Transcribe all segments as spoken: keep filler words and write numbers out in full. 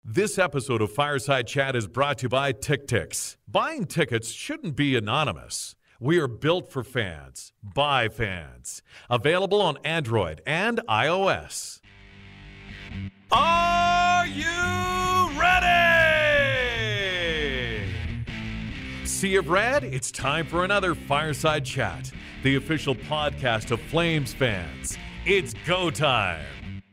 This episode of Fireside Chat is brought to you by TickTix. Buying tickets shouldn't be anonymous. We are built for fans, by fans. Available on Android and iOS. Are you ready? Sea of Red, it's time for another Fireside Chat, the official podcast of Flames fans. It's go time.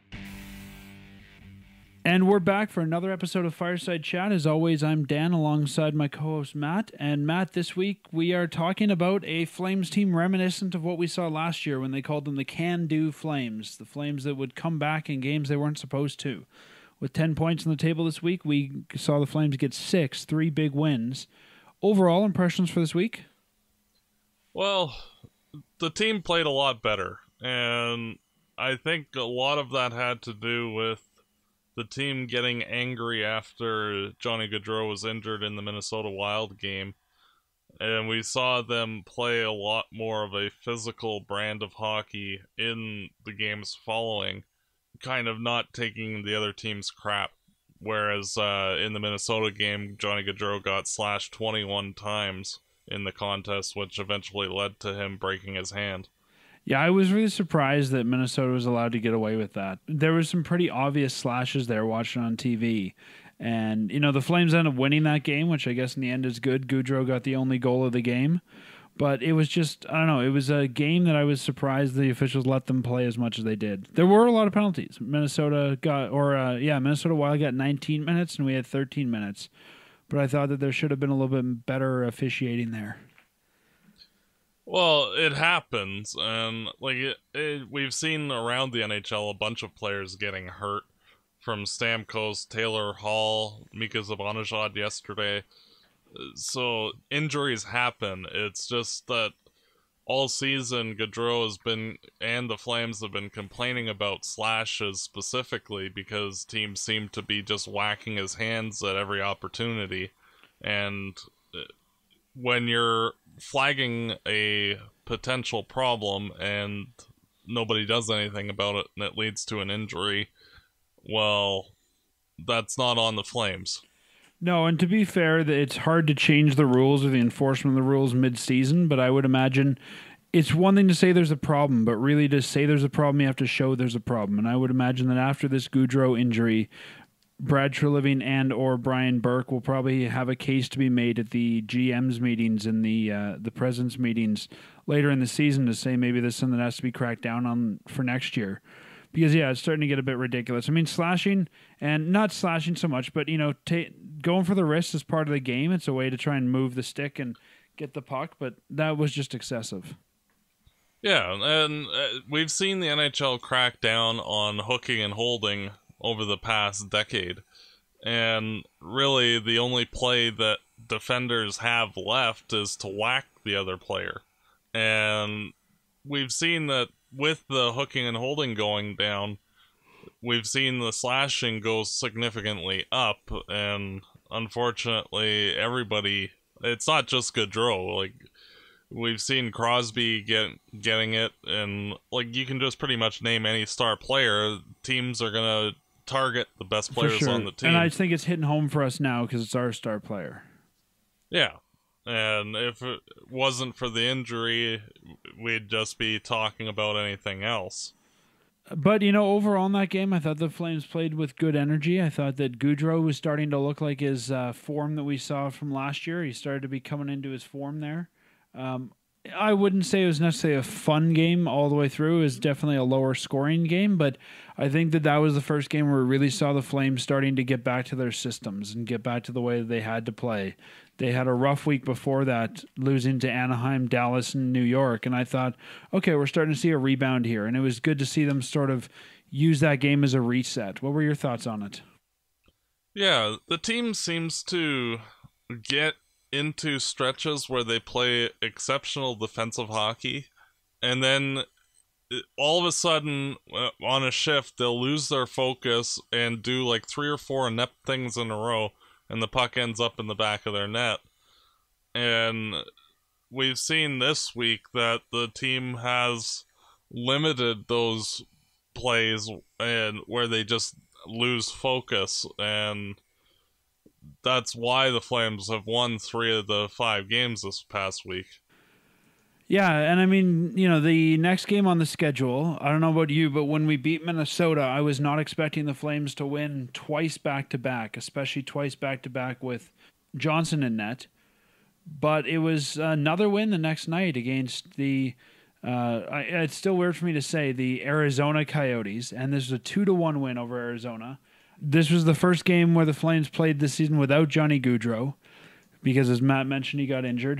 And we're back for another episode of Fireside Chat. As always, I'm Dan alongside my co-host Matt. And Matt, this week we are talking about a Flames team reminiscent of what we saw last year when they called them the Can-Do Flames. The Flames that would come back in games they weren't supposed to. With ten points on the table this week, we saw the Flames get six, three big wins. Overall impressions for this week? Well, the team played a lot better. And I think a lot of that had to do with the team getting angry after Johnny Gaudreau was injured in the Minnesota Wild game. And we saw them play a lot more of a physical brand of hockey in the games following, kind of not taking the other team's crap. Whereas uh, in the Minnesota game, Johnny Gaudreau got slashed twenty-one times in the contest, which eventually led to him breaking his hand. Yeah, I was really surprised that Minnesota was allowed to get away with that. There was some pretty obvious slashes there watching on T V. And, you know, the Flames ended up winning that game, which I guess in the end is good. Gaudreau got the only goal of the game. But it was just, I don't know, it was a game that I was surprised the officials let them play as much as they did. There were a lot of penalties. Minnesota got, or uh, yeah, Minnesota Wild got nineteen minutes and we had thirteen minutes. But I thought that there should have been a little bit better officiating there. Well, it happens, and like it, it, we've seen around the N H L a bunch of players getting hurt, from Stamkos, Taylor Hall, Mika Zibanejad yesterday. So injuries happen. It's just that all season Gaudreau has been, and the Flames have been complaining about slashes specifically because teams seem to be just whacking his hands at every opportunity, and when you're flagging a potential problem and nobody does anything about it and it leads to an injury, well, that's not on the Flames. No, and to be fair, it's hard to change the rules or the enforcement of the rules mid-season, but I would imagine it's one thing to say there's a problem, but really to say there's a problem, you have to show there's a problem. And I would imagine that after this Gaudreau injury, Brad Treliving and or Brian Burke will probably have a case to be made at the G M's meetings and the uh, the president's meetings later in the season to say maybe there's something that has to be cracked down on for next year. Because, yeah, it's starting to get a bit ridiculous. I mean, slashing, and not slashing so much, but, you know, ta- going for the wrist is part of the game. It's a way to try and move the stick and get the puck, but that was just excessive. Yeah, and uh, we've seen the N H L crack down on hooking and holding over the past decade, and really the only play that defenders have left is to whack the other player. And we've seen that with the hooking and holding going down, we've seen the slashing go significantly up, and unfortunately everybody, it's not just Gaudreau, like we've seen Crosby get getting it, and like you can just pretty much name any star player, teams are gonna target the best players sure. on the team. And I think it's hitting home for us now because it's our star player. Yeah. And if it wasn't for the injury, we'd just be talking about anything else. But, you know, overall in that game, I thought the Flames played with good energy. I thought that Gaudreau was starting to look like his uh, form that we saw from last year. He started to be coming into his form there. Um, I wouldn't say it was necessarily a fun game all the way through. It was definitely a lower scoring game, but I think that that was the first game where we really saw the Flames starting to get back to their systems and get back to the way that they had to play. They had a rough week before that, losing to Anaheim, Dallas, and New York, and I thought, okay, we're starting to see a rebound here, and it was good to see them sort of use that game as a reset. What were your thoughts on it? Yeah, the team seems to get into stretches where they play exceptional defensive hockey, and then all of a sudden uh, on a shift they'll lose their focus and do like three or four inept things in a row, and the puck ends up in the back of their net. And we've seen this week that the team has limited those plays and where they just lose focus, and that's why the Flames have won three of the five games this past week. Yeah, and I mean, you know, the next game on the schedule, I don't know about you, but when we beat Minnesota, I was not expecting the Flames to win twice back-to-back, especially twice back-to-back with Johnson in net. But it was another win the next night against the, uh, I, it's still weird for me to say, the Arizona Coyotes, and this was a two to one win over Arizona. This was the first game where the Flames played this season without Johnny Gaudreau, because as Matt mentioned, he got injured.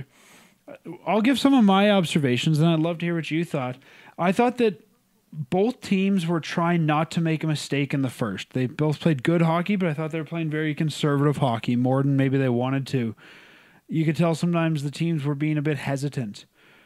I'll give some of my observations, and I'd love to hear what you thought. I thought that both teams were trying not to make a mistake in the first. They both played good hockey, but I thought they were playing very conservative hockey, more than maybe they wanted to. You could tell sometimes the teams were being a bit hesitant.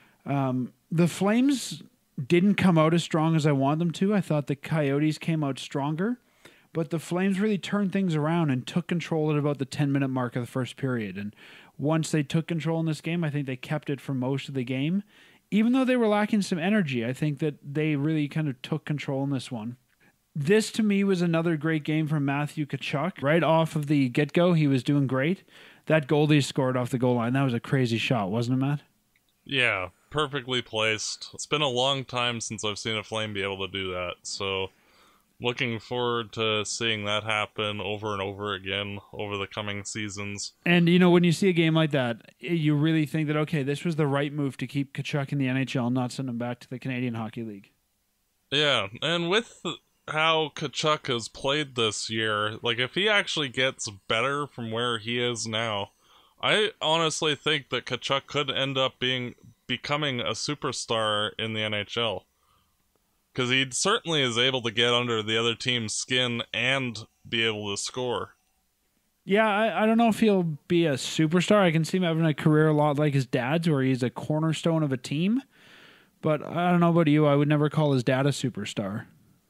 Um, the Flames didn't come out as strong as I wanted them to. I thought the Coyotes came out stronger, but the Flames really turned things around and took control at about the ten-minute mark of the first period. And once they took control in this game, I think they kept it for most of the game. Even though they were lacking some energy, I think that they really kind of took control in this one. This, to me, was another great game from Matthew Tkachuk. Right off of the get-go, he was doing great. That goal he scored off the goal line, that was a crazy shot, wasn't it, Matt? Yeah, perfectly placed. It's been a long time since I've seen a Flame be able to do that, so looking forward to seeing that happen over and over again over the coming seasons. And, you know, when you see a game like that, you really think that, okay, this was the right move to keep Tkachuk in the N H L and not send him back to the Canadian Hockey League. Yeah, and with how Tkachuk has played this year, like, if he actually gets better from where he is now, I honestly think that Tkachuk could end up being becoming a superstar in the N H L. Because he certainly is able to get under the other team's skin and be able to score. Yeah, I, I don't know if he'll be a superstar. I can see him having a career a lot like his dad's, where he's a cornerstone of a team. But I don't know about you. I would never call his dad a superstar.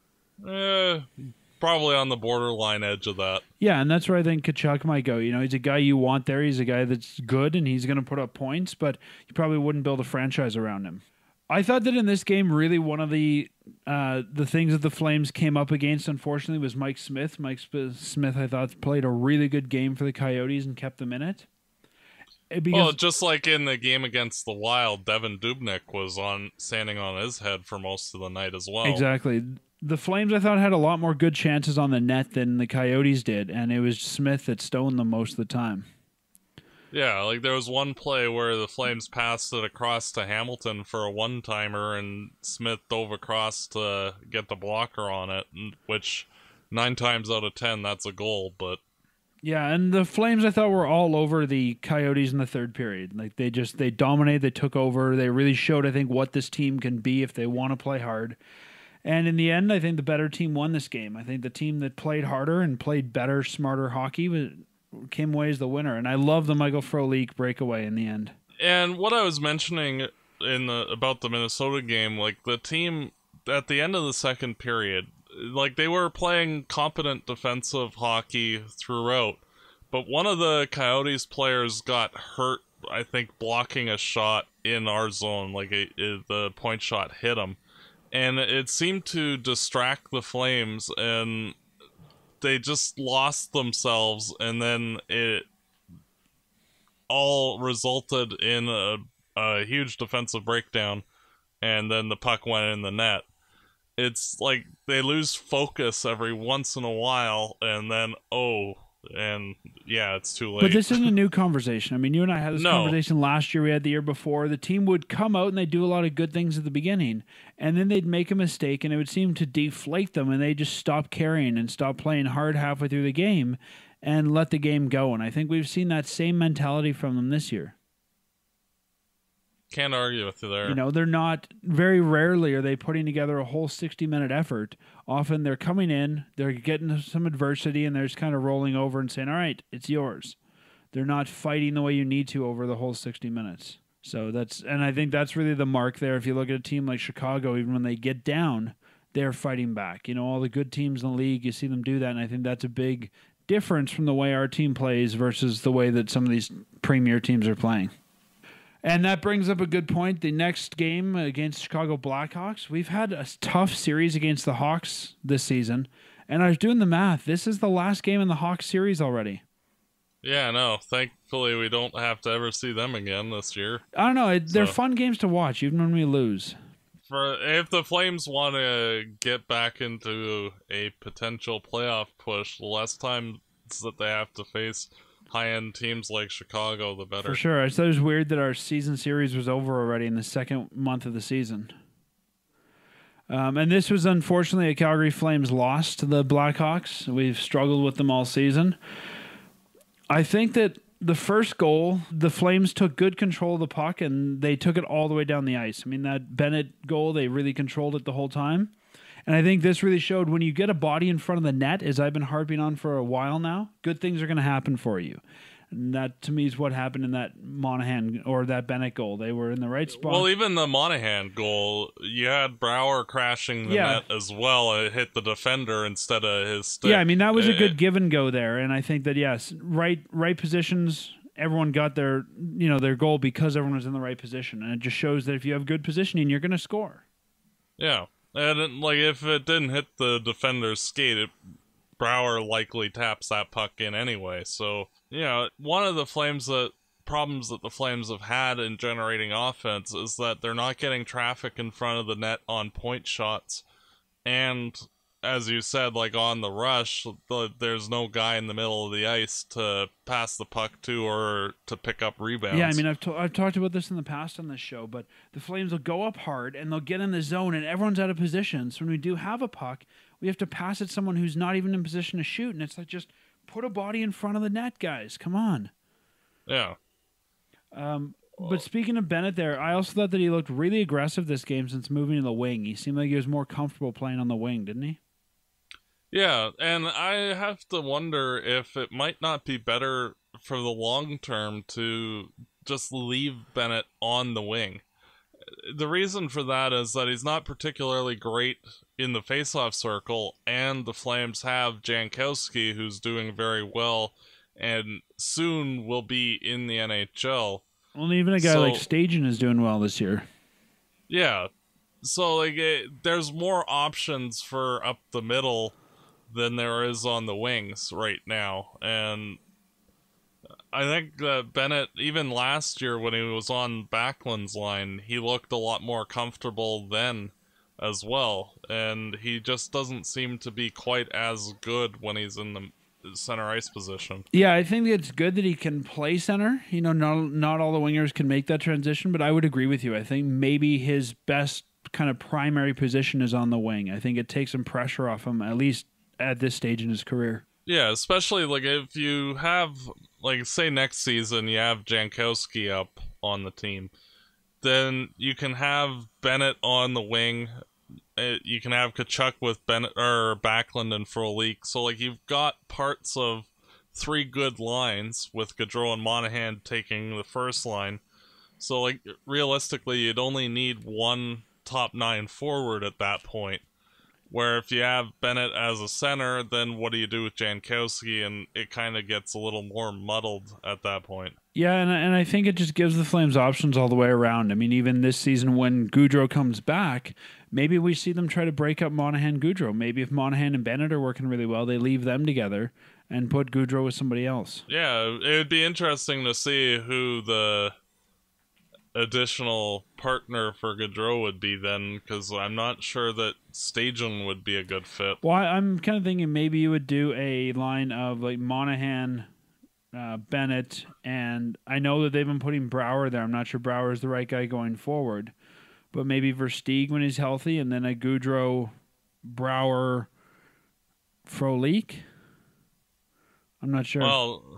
Eh, probably on the borderline edge of that. Yeah, and that's where I think Tkachuk might go. You know, he's a guy you want there. He's a guy that's good, and he's going to put up points, but you probably wouldn't build a franchise around him. I thought that in this game, really one of the uh, the things that the Flames came up against, unfortunately, was Mike Smith. Mike Sp- Smith, I thought, played a really good game for the Coyotes and kept them in it. Because, well, just like in the game against the Wild, Devin Dubnyk was on standing on his head for most of the night as well. Exactly. The Flames, I thought, had a lot more good chances on the net than the Coyotes did, and it was Smith that stoned them most of the time. Yeah, like there was one play where the Flames passed it across to Hamilton for a one-timer, and Smith dove across to get the blocker on it, which nine times out of ten, that's a goal, but... Yeah, and the Flames, I thought, were all over the Coyotes in the third period. Like, they just, they dominated, they took over, they really showed, I think, what this team can be if they want to play hard. And in the end, I think the better team won this game. I think the team that played harder and played better, smarter hockey was... came away as the winner, and I love the Michael Frolik breakaway in the end. And what I was mentioning in the about the Minnesota game, like the team at the end of the second period, like they were playing competent defensive hockey throughout, but one of the Coyotes players got hurt, I think, blocking a shot in our zone, like a, a, the point shot hit him, and it seemed to distract the Flames, and they just lost themselves, and then it all resulted in a, a huge defensive breakdown, and then the puck went in the net. It's like they lose focus every once in a while, and then, oh, and yeah, it's too late. But this isn't a new conversation. I mean, you and I had this No. conversation last year, we had the year before. The team would come out and they'd do a lot of good things at the beginning, and then they'd make a mistake, and it would seem to deflate them, and they just stop carrying and stop playing hard halfway through the game and let the game go. And I think we've seen that same mentality from them this year. Can't argue with you there. You know, they're not, very rarely are they putting together a whole sixty-minute effort. Often they're coming in, they're getting some adversity, and they're just kind of rolling over and saying, all right, it's yours. They're not fighting the way you need to over the whole sixty minutes. So that's, and I think that's really the mark there. If you look at a team like Chicago, even when they get down, they're fighting back. You know, all the good teams in the league, you see them do that, and I think that's a big difference from the way our team plays versus the way that some of these premier teams are playing. And that brings up a good point. The next game against Chicago Blackhawks, we've had a tough series against the Hawks this season. And I was doing the math. This is the last game in the Hawks series already. Yeah, no. Thankfully, we don't have to ever see them again this year. I don't know. It, they're So- fun games to watch, even when we lose. For if the Flames want to get back into a potential playoff push, the less times that they have to face high-end teams like Chicago, the better. For sure. I thought it was weird that our season series was over already in the second month of the season. Um, and this was unfortunately a Calgary Flames loss to the Blackhawks. We've struggled with them all season. I think that the first goal, the Flames took good control of the puck, and they took it all the way down the ice. I mean, that Bennett goal, they really controlled it the whole time. And I think this really showed when you get a body in front of the net, as I've been harping on for a while now, good things are going to happen for you. And that, to me, is what happened in that Monahan or that Bennett goal. They were in the right spot. Well, even the Monahan goal, you had Brower crashing the Yeah. net as well. It hit the defender instead of his stick. Yeah, I mean, that was a It- good give and go there. And I think that, yes, right right positions, everyone got their, you know, their goal because everyone was in the right position. And it just shows that if you have good positioning, you're going to score. Yeah. And, it, like, if it didn't hit the defender's skate, it, Brower likely taps that puck in anyway. So, you know, one of the Flames that problems that the Flames have had in generating offense is that they're not getting traffic in front of the net on point shots. And as you said, like on the rush, the, there's no guy in the middle of the ice to pass the puck to or to pick up rebounds. Yeah, I mean, I've, to- I've talked about this in the past on this show, but the Flames will go up hard and they'll get in the zone and everyone's out of position. So when we do have a puck, we have to pass it to someone who's not even in position to shoot. And it's like, just put a body in front of the net, guys. Come on. Yeah. Um, but speaking of Bennett there, I also thought that he looked really aggressive this game since moving to the wing. He seemed like he was more comfortable playing on the wing, didn't he? Yeah, and I have to wonder if it might not be better for the long term to just leave Bennett on the wing. The reason for that is that he's not particularly great in the faceoff circle, and the Flames have Jankowski, who's doing very well, and soon will be in the N H L. Well, even a guy So- like Stajan is doing well this year. Yeah, so like it, there's more options for up the middle than there is on the wings right now, and I think that Bennett, even last year when he was on Backlund's line, he looked a lot more comfortable then as well, and he just doesn't seem to be quite as good when he's in the center ice position. Yeah, I think it's good that he can play center. You know, not not all the wingers can make that transition, but I would agree with you. I think maybe his best kind of primary position is on the wing. I think it takes some pressure off him, at least at this stage in his career. Yeah, especially like if you have, like, say next season you have Jankowski up on the team, then you can have Bennett on the wing. Uh, you can have Kachuk with Bennett or Backlund and Frolik. So like you've got parts of three good lines with Gaudreau and Monahan taking the first line. So like realistically, you'd only need one top nine forward at that point. Where if you have Bennett as a center, then what do you do with Jankowski? And it kind of gets a little more muddled at that point. Yeah, and, and I think it just gives the Flames options all the way around. I mean, even this season when Gaudreau comes back, maybe we see them try to break up Monahan-Gaudreau. Maybe if Monahan and Bennett are working really well, they leave them together and put Gaudreau with somebody else. Yeah, it would be interesting to see who the additional partner for Gaudreau would be then, because I'm not sure that Stajan would be a good fit. Well, I- I'm kind of thinking maybe you would do a line of like Monahan, uh, Bennett, and I know that they've been putting Brower there. I'm not sure Brower is the right guy going forward, but maybe Versteeg when he's healthy, and then a Gaudreau, Brower, Frolik. I'm not sure. Well,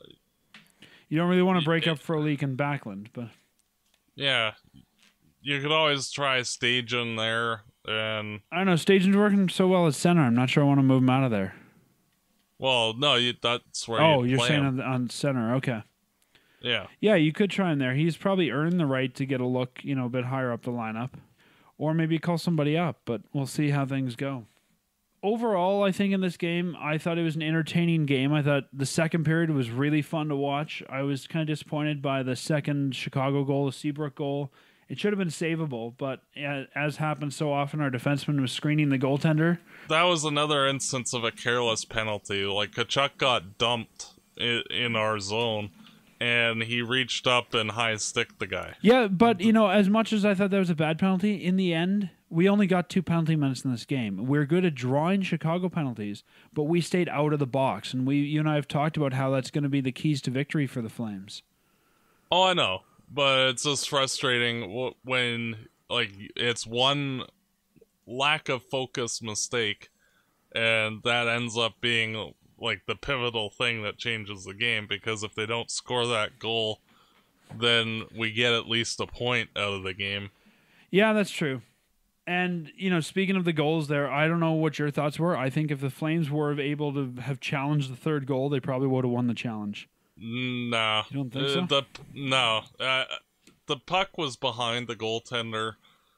you don't really want to break up Frolik and Backlund, but yeah, you could always try Stajan there, and I don't know. Stajan's working so well at center. I'm not sure I want to move him out of there. well, no, you, that's where Oh, you'd you're play saying him. on, on center. Okay. Yeah. Yeah, you could try him there. He's probably earned the right to get a look, you know, a bit higher up the lineup. Or maybe call somebody up, but we'll see how things go. Overall, I think in this game, I thought it was an entertaining game. I thought the second period was really fun to watch. I was kind of disappointed by the second Chicago goal, the Seabrook goal. It should have been savable, but as happens so often, our defenseman was screening the goaltender. That was another instance of a careless penalty. Like, Kachuk got dumped in, in our zone, and he reached up and high sticked the guy. Yeah, but, you know, as much as I thought that was a bad penalty, in the end, we only got two penalty minutes in this game. We're good at drawing Chicago penalties, but we stayed out of the box. And we, you and I have talked about how that's going to be the keys to victory for the Flames. Oh, I know. But it's just frustrating when, like, it's one lack of focus mistake, and that ends up being, like, the pivotal thing that changes the game, because if they don't score that goal, then we get at least a point out of the game. Yeah, that's true. And, you know, speaking of the goals there, I don't know what your thoughts were. I think if the Flames were able to have challenged the third goal, they probably would have won the challenge. No. You don't think uh, so? The, no. Uh, the puck was behind the goaltender,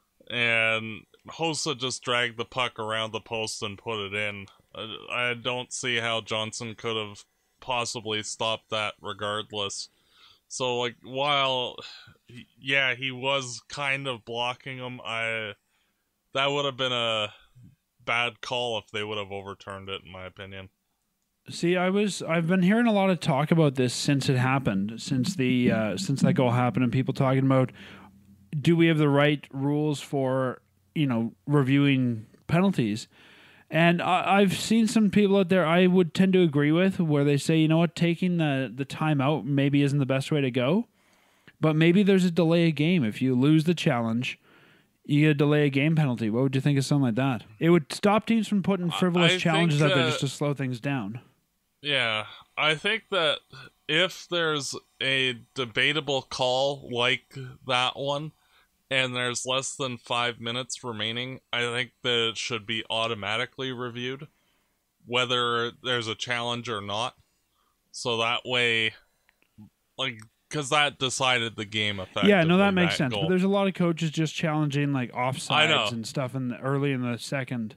and Hossa just dragged the puck around the post and put it in. Uh, I don't see how Johnson could have possibly stopped that regardless. So, like, while, yeah, he was kind of blocking him, I... that would have been a bad call if they would have overturned it, in my opinion. See, I was I've been hearing a lot of talk about this since it happened, since the uh, since that goal happened, and people talking about, do we have the right rules for, you know, reviewing penalties? And I, I've seen some people out there I would tend to agree with, where they say, you know what, taking the the timeout maybe isn't the best way to go, but maybe there's a delay of game. If you lose the challenge, you get a delay a game penalty. What would you think of something like that? It would stop teams from putting frivolous I challenges think, out there uh, just to slow things down. Yeah, I think that if there's a debatable call like that one, and there's less than five minutes remaining, I think that it should be automatically reviewed, whether there's a challenge or not. So that way, like, because that decided the game effectively. Yeah, no, that makes that sense. goal. But there's a lot of coaches just challenging like I know. offsides and stuff in the, early in the second.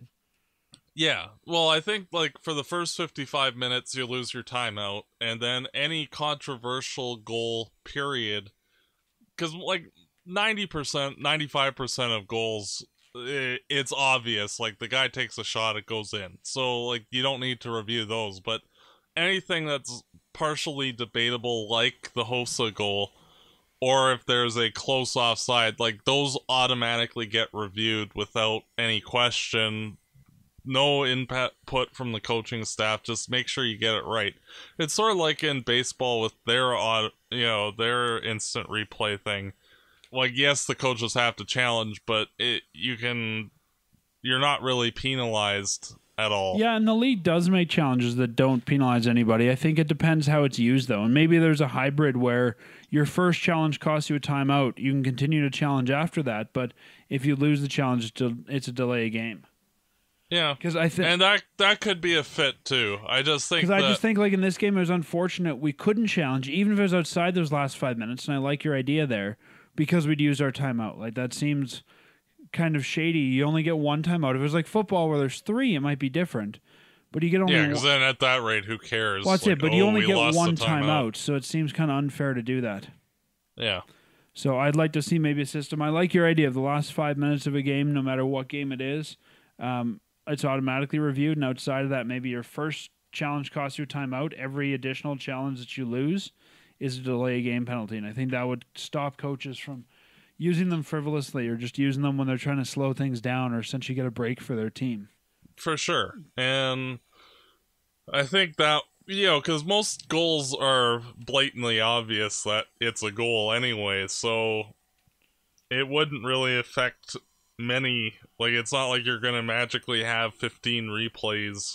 Yeah, well, I think, like, for the first fifty-five minutes, you lose your timeout, and then any controversial goal, period, because, like, ninety percent, ninety-five percent of goals, it's obvious, like, the guy takes a shot, it goes in, so, like, you don't need to review those, but anything that's partially debatable, like the Hossa goal, or if there's a close offside, like, those automatically get reviewed without any question. No input from the coaching staff. Just make sure you get it right. It's sort of like in baseball with their, you know, their instant replay thing. Like, yes, the coaches have to challenge, but it you can, you're not really penalized at all. Yeah, and the league does make challenges that don't penalize anybody. I think it depends how it's used, though. And maybe there's a hybrid where your first challenge costs you a timeout. You can continue to challenge after that, but if you lose the challenge, it's a delay game. Yeah, because I think, and that that could be a fit too. I just think because I just think like in this game, it was unfortunate we couldn't challenge, even if it was outside those last five minutes. And I like your idea there because we'd used our timeout. Like that seems kind of shady. You only get one timeout. If it was like football where there's three, it might be different. But you get only yeah, because then at that rate, who cares? Well, that's like, it. But oh, you only get one timeout, timeout, so it seems kind of unfair to do that. Yeah. So I'd like to see maybe a system. I like your idea of the last five minutes of a game, no matter what game it is. Um, It's automatically reviewed, and outside of that, maybe your first challenge costs you a timeout. Every additional challenge that you lose is a delay game penalty, and I think that would stop coaches from using them frivolously or just using them when they're trying to slow things down or essentially get a break for their team. For sure, and I think that, you know, because most goals are blatantly obvious that it's a goal anyway, so it wouldn't really affect many. Like, it's not like you're gonna magically have fifteen replays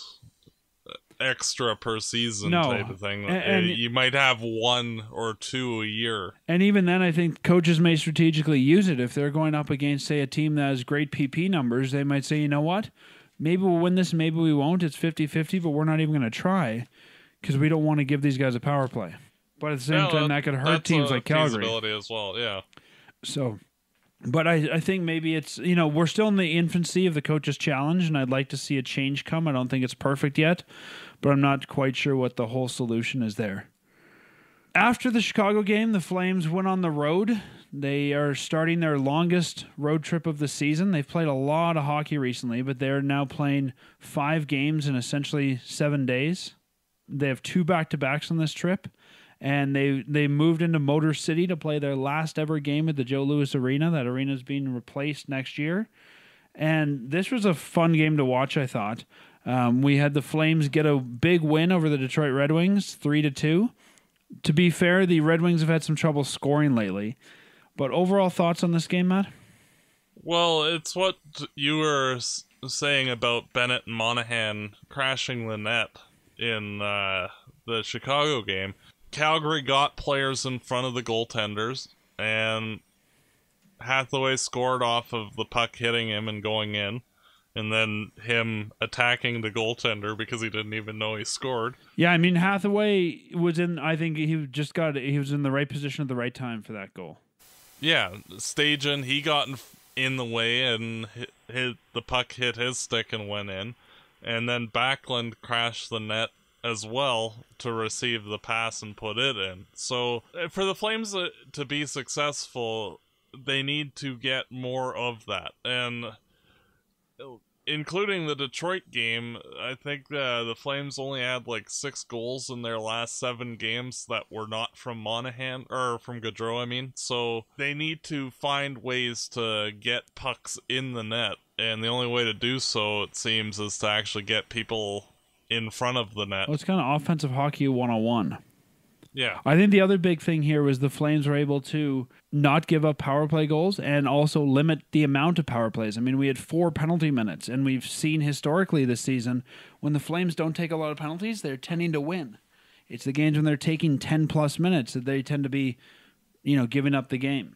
extra per season no. type of thing. And, and you might have one or two a year. And even then, I think coaches may strategically use it. If they're going up against, say, a team that has great P P numbers, they might say, you know what? Maybe we'll win this, maybe we won't. It's fifty-fifty, but we're not even going to try because we don't want to give these guys a power play. But at the same yeah, time, that, that could hurt teams like Calgary. As well, yeah. So... But I, I think maybe it's, you know, we're still in the infancy of the coach's challenge, and I'd like to see a change come. I don't think it's perfect yet, but I'm not quite sure what the whole solution is there. After the Chicago game, the Flames went on the road. They are starting their longest road trip of the season. They've played a lot of hockey recently, but they're now playing five games in essentially seven days. they have two back-to-backs on this trip, and they they moved into Motor City to play their last ever game at the Joe Louis Arena. That arena is being replaced next year. And this was a fun game to watch, I thought. Um, we had the Flames get a big win over the Detroit Red Wings, three to two. To be fair, the Red Wings have had some trouble scoring lately. But overall thoughts on this game, Matt? Well, it's what you were saying about Bennett and Monahan crashing the net in uh, the Chicago game. Calgary got players in front of the goaltenders, and Hathaway scored off of the puck hitting him and going in, and then him attacking the goaltender because he didn't even know he scored. Yeah, I mean, Hathaway was in, I think he just got, he was in the right position at the right time for that goal. Yeah, staging, he got in, in the way and hit, hit, the puck hit his stick and went in, and then Backlund crashed the net as well to receive the pass and put it in. So for the Flames to be successful, they need to get more of that, and including the Detroit game, I think uh, the Flames only had like six goals in their last seven games that were not from Monahan, or from Gaudreau, I mean. So they need to find ways to get pucks in the net, and the only way to do so, it seems, is to actually get people in front of the net. Well, it's kind of offensive hockey one oh one. Yeah. I think the other big thing here was the Flames were able to not give up power play goals and also limit the amount of power plays. I mean, we had four penalty minutes, and we've seen historically this season when the Flames don't take a lot of penalties, they're tending to win. It's the games when they're taking ten plus minutes that they tend to be, you know, giving up the game.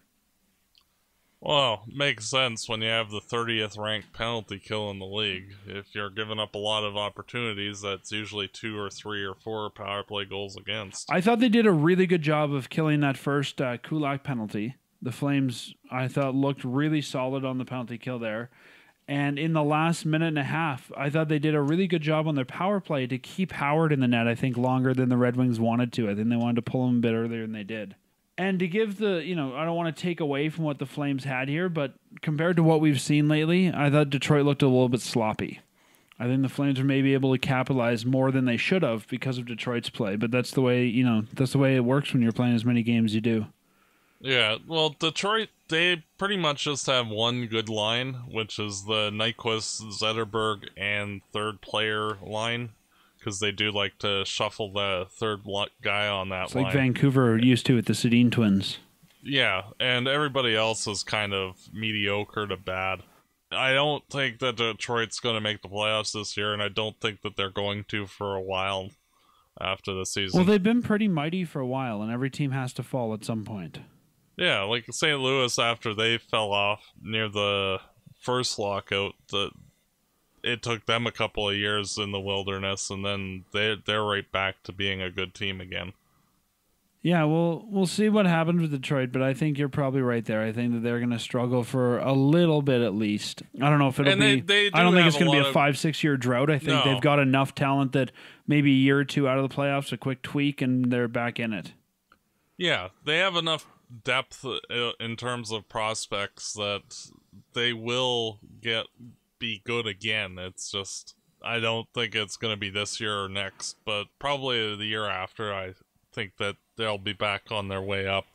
Well, makes sense when you have the thirtieth ranked penalty kill in the league. If you're giving up a lot of opportunities, that's usually two or three or four power play goals against. I thought they did a really good job of killing that first uh, Kulak penalty. The Flames, I thought, looked really solid on the penalty kill there. And in the last minute and a half, I thought they did a really good job on their power play to keep Howard in the net, I think, longer than the Red Wings wanted to. I think they wanted to pull him a bit earlier than they did. And to give the, you know, I don't want to take away from what the Flames had here, but compared to what we've seen lately, I thought Detroit looked a little bit sloppy. I think the Flames are maybe able to capitalize more than they should have because of Detroit's play, but that's the way, you know, that's the way it works when you're playing as many games as you do. Yeah, well, Detroit, they pretty much just have one good line, which is the Nyquist, Zetterberg, and third player line. Because they do like to shuffle the third guy on that it's line. It's like Vancouver used to with the Sedin twins. Yeah, and everybody else is kind of mediocre to bad. I don't think that Detroit's going to make the playoffs this year, and I don't think that they're going to for a while after the season. Well, they've been pretty mighty for a while, and every team has to fall at some point. Yeah, like Saint Louis, after they fell off near the first lockout, the it took them a couple of years in the wilderness, and then they they're right back to being a good team again. Yeah, well, we'll see what happens with Detroit, but I think you're probably right there. I think that they're going to struggle for a little bit at least. I don't know if it'll and be. They, they I don't think it's going to be a of, five, six year drought. I think no. they've got enough talent that maybe a year or two out of the playoffs, a quick tweak, and they're back in it. Yeah, they have enough depth in terms of prospects that they will get. Be good again. It's just I don't think it's going to be this year or next, but probably the year after. I think that they'll be back on their way up.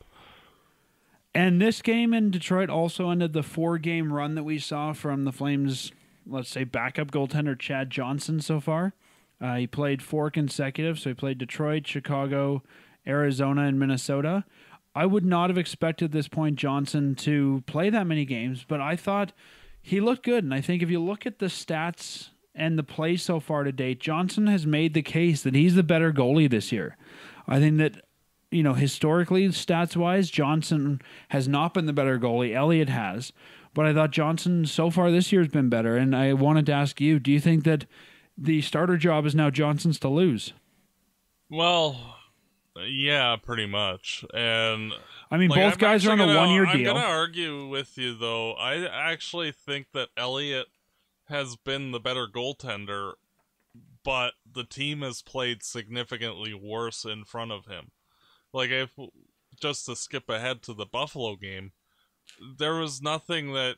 And this game in Detroit also ended the four-game run that we saw from the Flames, let's say, backup goaltender Chad Johnson so far. Uh, he played four consecutive, so he played Detroit, Chicago, Arizona, and Minnesota. I would not have expected at this point Johnson to play that many games, but I thought he looked good, and I think if you look at the stats and the play so far to date, Johnson has made the case that he's the better goalie this year. I think that, you know, historically, stats-wise, Johnson has not been the better goalie. Elliott has. But I thought Johnson so far this year has been better, and I wanted to ask you, do you think that the starter job is now Johnson's to lose? Well, yeah, pretty much. And I mean, like, both I'm guys are on a gonna, one-year I'm deal. I'm going to argue with you, though. I actually think that Elliott has been the better goaltender, but the team has played significantly worse in front of him. Like, if just to skip ahead to the Buffalo game, there was nothing that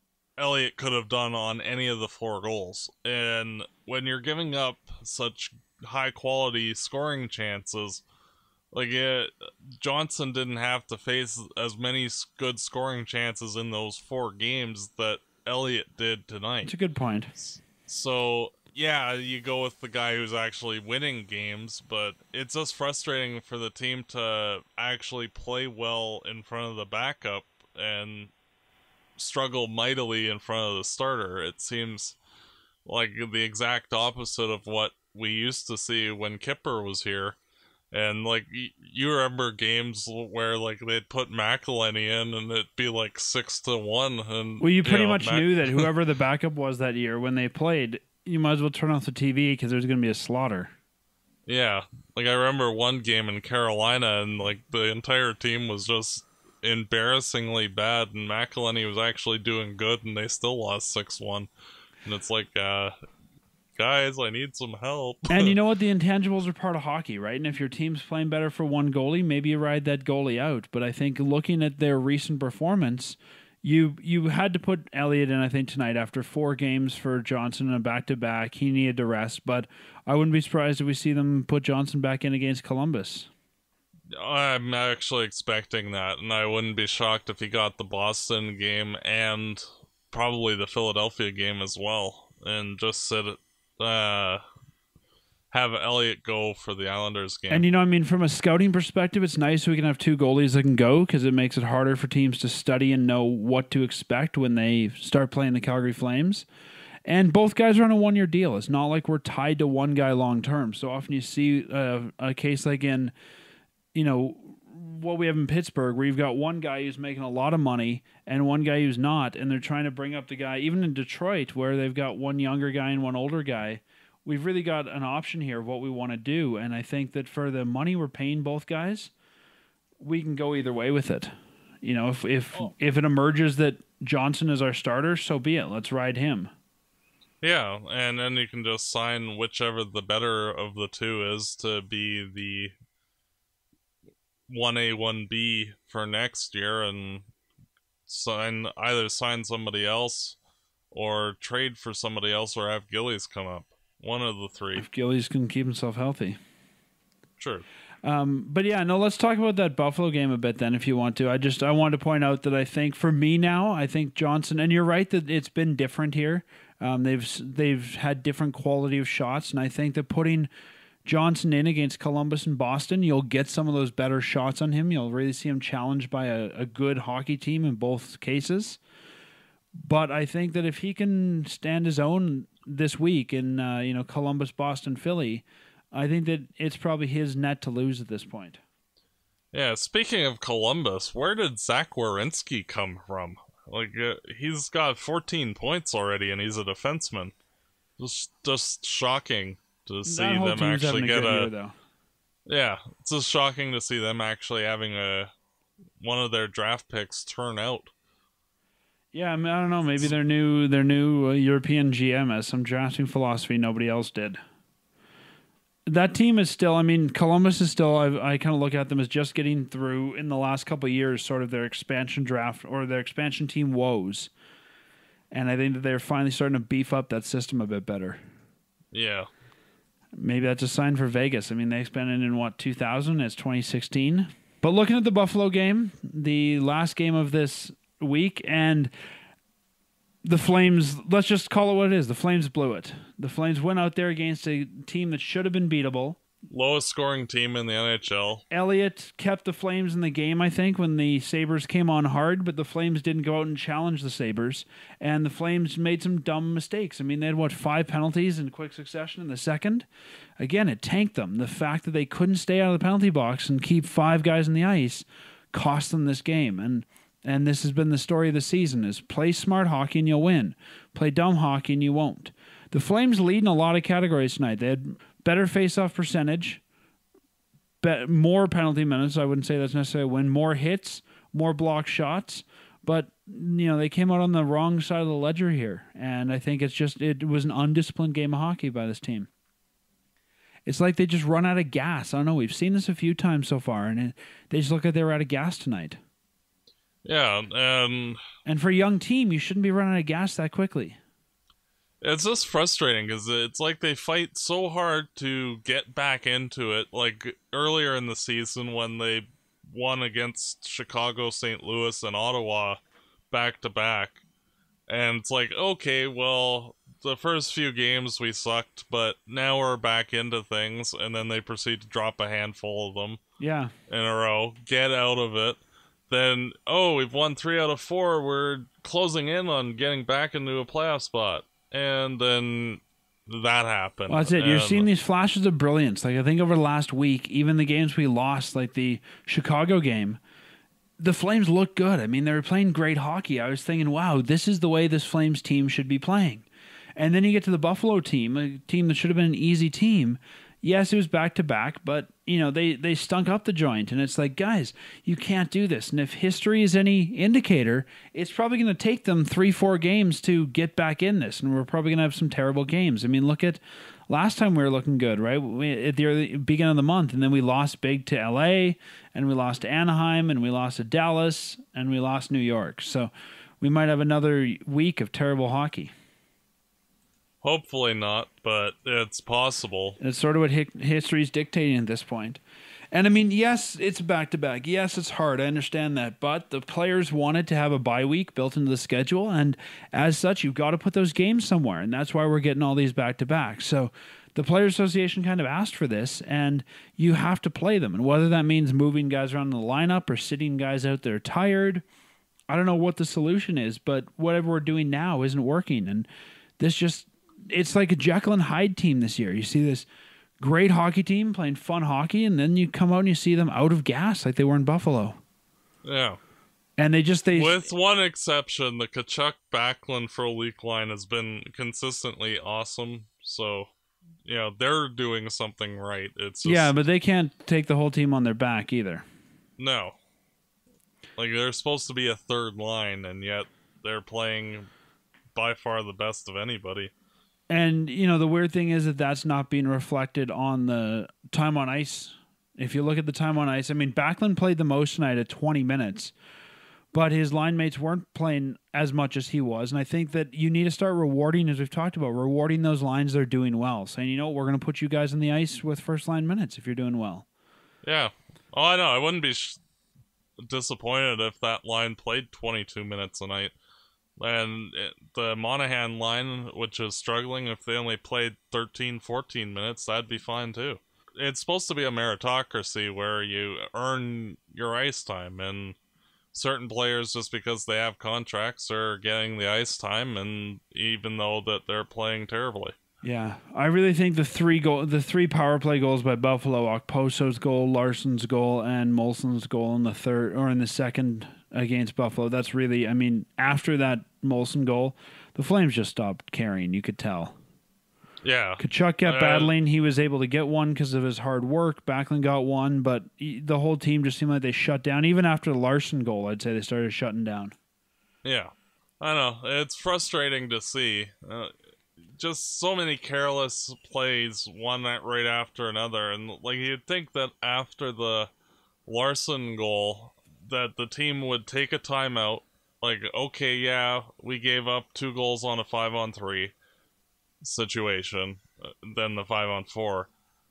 Elliott could have done on any of the four goals. And when you're giving up such high quality scoring chances. Like, it, Johnson didn't have to face as many good scoring chances in those four games that Elliott did tonight. That's a good point. So, yeah, you go with the guy who's actually winning games, but it's just frustrating for the team to actually play well in front of the backup and struggle mightily in front of the starter. It seems like the exact opposite of what we used to see when Kipper was here. And, like, y- you remember games where, like, they'd put McElhenney in and it'd be, like, six to one. And, Well, you pretty know, much Mac- knew that whoever the backup was that year, when they played, you might as well turn off the T V because there's going to be a slaughter. Yeah. Like, I remember one game in Carolina and, like, the entire team was just embarrassingly bad and McElhenney was actually doing good and they still lost six one. And it's like, uh... guys, I need some help. And you know what? The intangibles are part of hockey, right? And if your team's playing better for one goalie, maybe you ride that goalie out. But I think looking at their recent performance, you you had to put Elliott in, I think, tonight after four games for Johnson and a back-to-back. He needed to rest. But I wouldn't be surprised if we see them put Johnson back in against Columbus. I'm actually expecting that, and I wouldn't be shocked if he got the Boston game and probably the Philadelphia game as well, and just sit it. Uh, have Elliott go for the Islanders game. And, you know, I mean, from a scouting perspective, it's nice we can have two goalies that can go because it makes it harder for teams to study and know what to expect when they start playing the Calgary Flames. And both guys are on a one-year deal. It's not like we're tied to one guy long-term. So often you see uh, a case like in, you know, what we have in Pittsburgh, where you've got one guy who's making a lot of money and one guy who's not, and they're trying to bring up the guy. Even in Detroit, where they've got one younger guy and one older guy, we've really got an option here of what we want to do. And I think that for the money we're paying both guys, we can go either way with it. You know, if if Oh. if it emerges that Johnson is our starter, so be it. Let's ride him. Yeah, and then you can just sign whichever the better of the two is to be the one A, one B for next year, and sign either sign somebody else or trade for somebody else or have Gillies come up. One of the three. If Gillies can keep himself healthy. Sure. Um, but yeah, no, let's talk about that Buffalo game a bit then if you want to. I just I wanted to point out that I think for me now, I think Johnson, and you're right that it's been different here. Um, they've they've had different quality of shots, and I think that putting Johnson in against Columbus and Boston, you'll get some of those better shots on him. You'll really see him challenged by a, a good hockey team in both cases. But I think that if he can stand his own this week in uh, you know Columbus, Boston, Philly, I think that it's probably his net to lose at this point. Yeah, speaking of Columbus, where did Zach Werenski come from? Like, uh, he's got fourteen points already, and he's a defenseman. Just, just shocking to see That whole them team's actually having a get good a. year, though. Yeah, it's just shocking to see them actually having a one of their draft picks turn out. Yeah, I mean, I don't know. Maybe their new their new uh, European G M has some drafting philosophy nobody else did. That team is still, I mean, Columbus is still, I, I kind of look at them as just getting through in the last couple of years, sort of their expansion draft or their expansion team woes. And I think that they're finally starting to beef up that system a bit better. Yeah. Maybe that's a sign for Vegas. I mean, they expanded in what, two thousand? It's twenty sixteen. But looking at the Buffalo game, the last game of this week, and the Flames, let's just call it what it is. The Flames blew it. The Flames went out there against a team that should have been beatable. Lowest scoring team in the N H L. Elliott kept the Flames in the game, I think, when the Sabres came on hard, but the Flames didn't go out and challenge the Sabres. And the Flames made some dumb mistakes. I mean, they had, what, five penalties in quick succession in the second? Again, it tanked them. The fact that they couldn't stay out of the penalty box and keep five guys on the ice cost them this game. And and this has been the story of the season, is play smart hockey and you'll win. Play dumb hockey and you won't. The Flames lead in a lot of categories tonight. They had better face-off percentage, be- more penalty minutes. I wouldn't say that's necessarily a win. More hits, more block shots. But, you know, they came out on the wrong side of the ledger here. And I think it's just, it was an undisciplined game of hockey by this team. It's like they just run out of gas. I don't know. We've seen this a few times so far, and it, they just look like they were out of gas tonight. Yeah, and And for a young team, you shouldn't be running out of gas that quickly. It's just frustrating because it's like they fight so hard to get back into it. Like earlier in the season when they won against Chicago, Saint Louis, and Ottawa back to back. And it's like, okay, well, the first few games we sucked, but now we're back into things. And then they proceed to drop a handful of them Yeah. in a row, get out of it. Then, oh, we've won three out of four. We're closing in on getting back into a playoff spot. And then that happened. Well, that's it. You're and, seeing these flashes of brilliance. Like, I think over the last week, even the games we lost, like the Chicago game, the Flames looked good. I mean, they were playing great hockey. I was thinking, wow, this is the way this Flames team should be playing. And then you get to the Buffalo team, a team that should have been an easy team. Yes, it was back-to-back, but, you know, they, they stunk up the joint. And it's like, guys, you can't do this. And if history is any indicator, it's probably going to take them three, four games to get back in this. And we're probably going to have some terrible games. I mean, look at last time we were looking good, right? We, at the early, beginning of the month, and then we lost big to L A, and we lost to Anaheim, and we lost to Dallas, and we lost New York. So we might have another week of terrible hockey. Hopefully not, but it's possible. It's sort of what hi- history's dictating at this point. And I mean, yes, it's back-to-back. Yes, it's hard. I understand that. But the players wanted to have a bye week built into the schedule. And as such, you've got to put those games somewhere. And that's why we're getting all these back-to-backs. So the Players Association kind of asked for this, and you have to play them. And whether that means moving guys around in the lineup or sitting guys out there tired, I don't know what the solution is. But whatever we're doing now isn't working. And this just... It's like a Jekyll and Hyde team this year. You see this great hockey team playing fun hockey, and then you come out and you see them out of gas like they were in Buffalo. Yeah. And they just... they With one exception, the Tkachuk Backlund Frolik line has been consistently awesome. So, you know, they're doing something right. It's just, yeah, but they can't take the whole team on their back either. No. Like, they're supposed to be a third line, and yet they're playing by far the best of anybody. And, you know, the weird thing is that that's not being reflected on the time on ice. If you look at the time on ice, I mean, Backlund played the most tonight at twenty minutes, but his line mates weren't playing as much as he was. And I think that you need to start rewarding, as we've talked about, rewarding those lines that are doing well. Saying, you know, we're going to put you guys on the ice with first line minutes if you're doing well. Yeah. Oh, I know. I wouldn't be sh- disappointed if that line played twenty-two minutes a night. And it, the Monahan line, which is struggling, if they only played thirteen, fourteen minutes, that'd be fine too. It's supposed to be a meritocracy where you earn your ice time, and certain players, just because they have contracts, are getting the ice time, and even though that they're playing terribly. Yeah, I really think the three goal, the three power play goals by Buffalo, Okposo's goal, Larson's goal, and Molson's goal in the third or in the second against Buffalo. That's really, I mean, after that Molson goal, the Flames just stopped caring. You could tell. Yeah, Tkachuk kept uh, battling. He was able to get one because of his hard work. Backlund got one, but he, the whole team just seemed like they shut down. Even after the Larson goal, I'd say they started shutting down. Yeah, I know. It's frustrating to see. Uh, just so many careless plays, one right after another. And like you'd think that after the Larson goal, that the team would take a timeout. Like, okay, yeah, we gave up two goals on a five on three situation, uh, then the five on four.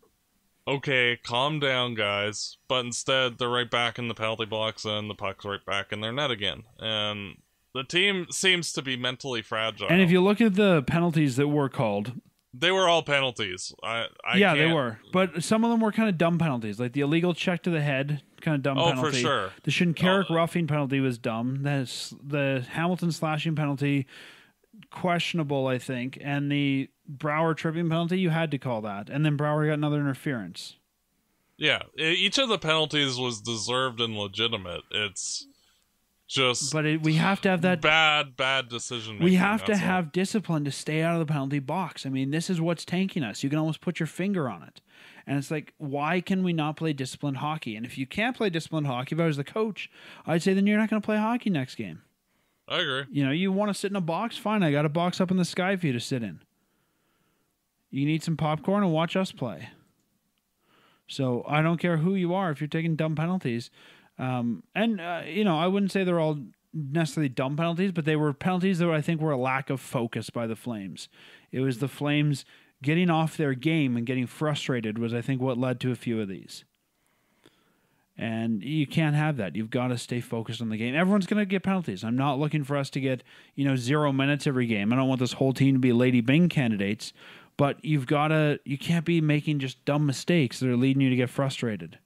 Okay, calm down, guys. But instead, they're right back in the penalty box, and the puck's right back in their net again. And the team seems to be mentally fragile. And if you look at the penalties that were called, they were all penalties. I, I yeah, can't... they were. But some of them were kind of dumb penalties, like the illegal check to the head, kind of dumb oh, penalty. Oh, for sure. The Shinkarik oh. roughing penalty was dumb. The, the Hamilton slashing penalty, questionable, I think. And the Brouwer tripping penalty, you had to call that. And then Brouwer got another interference. Yeah, each of the penalties was deserved and legitimate. It's just but it, we have to have that bad, bad decision making. We have to all. have discipline to stay out of the penalty box. I mean, this is what's tanking us. You can almost put your finger on it. And it's like, why can we not play disciplined hockey? And if you can't play disciplined hockey, if I was the coach, I'd say then you're not going to play hockey next game. I agree. You know, you want to sit in a box? Fine, I got a box up in the sky for you to sit in. You need some popcorn and watch us play. So I don't care who you are if you're taking dumb penalties. Um, and, uh, you know, I wouldn't say they're all necessarily dumb penalties, but they were penalties that I think were a lack of focus by the Flames. It was the Flames getting off their game and getting frustrated was, I think, what led to a few of these. And you can't have that. You've got to stay focused on the game. Everyone's going to get penalties. I'm not looking for us to get, you know, zero minutes every game. I don't want this whole team to be Lady Bing candidates, but you've got to, you can't be making just dumb mistakes that are leading you to get frustrated.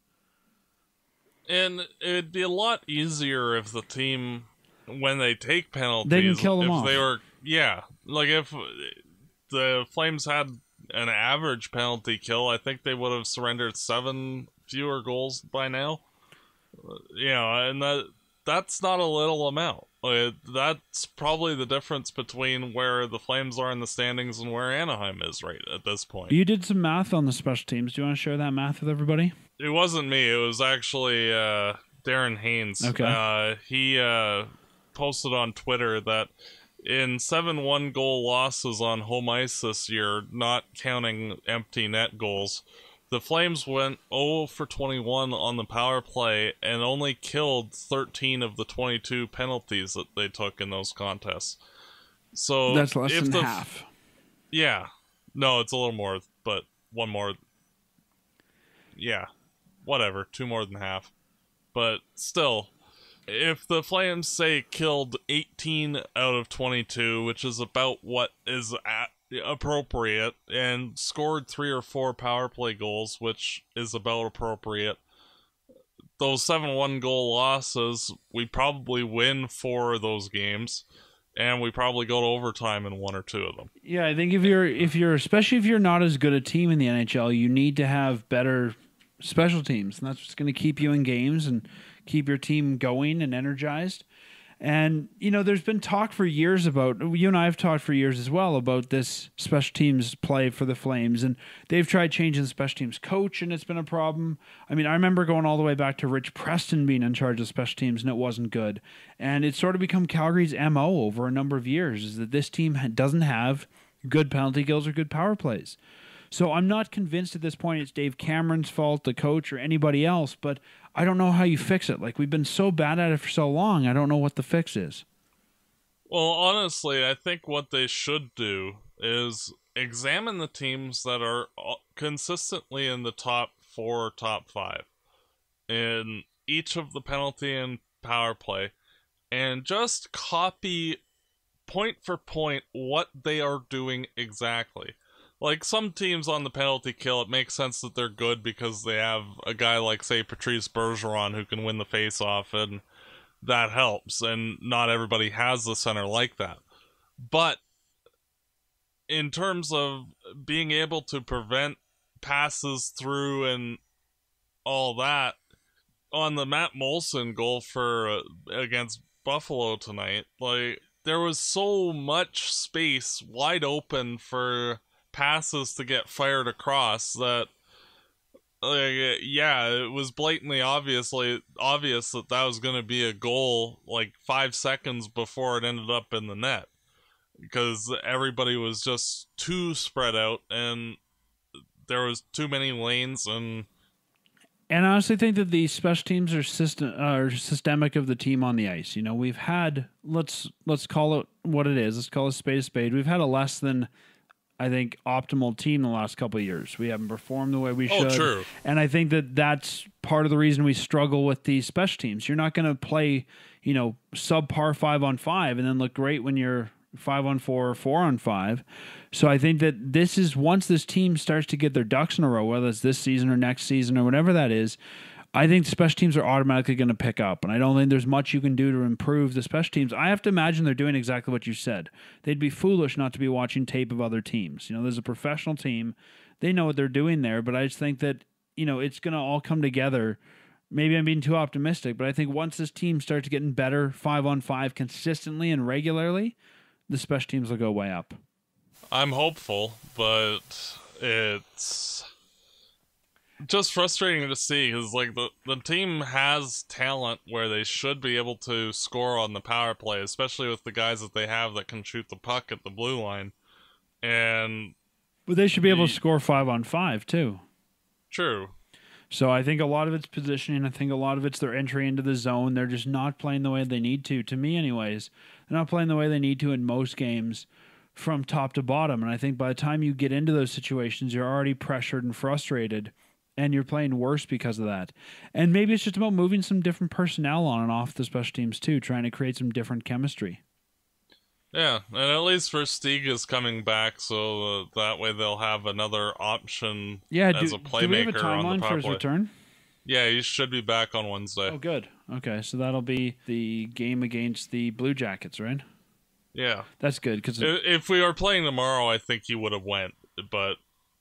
And it'd be a lot easier if the team, when they take penalties, they can kill them if off. they were, yeah, like if the Flames had an average penalty kill, I think they would have surrendered seven fewer goals by now. You know, and that that's not a little amount. Like, that's probably the difference between where the Flames are in the standings and where Anaheim is right at this point. You did some math on the special teams. Do you want to share that math with everybody? It wasn't me. It was actually uh, Darren Haynes. Okay. Uh, he uh, posted on Twitter that in seven one goal losses on home ice this year, not counting empty net goals, the Flames went zero for twenty-one on the power play and only killed thirteen of the twenty-two penalties that they took in those contests. So that's less if than the, half. Yeah. No, it's a little more, but one more. Yeah. Whatever. Two more than half. But still, if the Flames, say, killed eighteen out of twenty-two, which is about what is at appropriate, and scored three or four power play goals, which is about appropriate, those seven one goal losses, we probably win four of those games, and we probably go to overtime in one or two of them. Yeah, I think if you're if you're especially if you're not as good a team in the N H L, you need to have better special teams, and that's what's going to keep you in games and keep your team going and energized. And, you know, there's been talk for years about, you and I have talked for years as well about this special teams play for the Flames, and they've tried changing the special teams coach, and it's been a problem. I mean, I remember going all the way back to Rich Preston being in charge of special teams, and it wasn't good. And it's sort of become Calgary's M O over a number of years, is that this team doesn't have good penalty kills or good power plays. So I'm not convinced at this point it's Dave Cameron's fault, the coach, or anybody else, but I don't know how you fix it. Like, we've been so bad at it for so long, I don't know what the fix is. Well, honestly, I think what they should do is examine the teams that are consistently in the top four or top five in each of the penalty and power play, and just copy point for point what they are doing exactly. Like, some teams on the penalty kill, it makes sense that they're good because they have a guy like, say, Patrice Bergeron who can win the face-off, and that helps, and not everybody has the center like that. But in terms of being able to prevent passes through and all that, on the Matt Molson goal for uh, against Buffalo tonight, like, there was so much space wide open for passes to get fired across that, like, yeah, it was blatantly obviously obvious that that was going to be a goal like five seconds before it ended up in the net, because everybody was just too spread out and there was too many lanes. And And I honestly think that the special teams are system are systemic of the team on the ice. You know, we've had, let's let's call it what it is. Let's call it spade a spade. We've had a less than, I think, optimal team the last couple of years. We haven't performed the way we should. Oh, true. And I think that that's part of the reason we struggle with these special teams. You're not going to play, you know, subpar five on five and then look great when you're five on four or four on five. So I think that this is, once this team starts to get their ducks in a row, whether it's this season or next season or whatever that is, I think the special teams are automatically going to pick up, and I don't think there's much you can do to improve the special teams. I have to imagine they're doing exactly what you said. They'd be foolish not to be watching tape of other teams. You know, there's a professional team. They know what they're doing there, but I just think that, you know, it's going to all come together. Maybe I'm being too optimistic, but I think once this team starts getting better five on five consistently and regularly, the special teams will go way up. I'm hopeful, but it's just frustrating to see, because like the, the team has talent where they should be able to score on the power play, especially with the guys that they have that can shoot the puck at the blue line. And but they should be able to score five on five too. True. So I think a lot of it's positioning. I think a lot of it's their entry into the zone. They're just not playing the way they need to. To me, anyways, they're not playing the way they need to in most games from top to bottom. And I think by the time you get into those situations, you're already pressured and frustrated, and you're playing worse because of that. And maybe it's just about moving some different personnel on and off the special teams too, trying to create some different chemistry. Yeah, and at least Versteeg is coming back, so uh, that way they'll have another option yeah, as do, a playmaker do we have a on timeline the for power his play. return? Yeah, he should be back on Wednesday. Oh, good. Okay, so that'll be the game against the Blue Jackets, right? Yeah. That's good. Cause if, if we were playing tomorrow, I think he would have went, but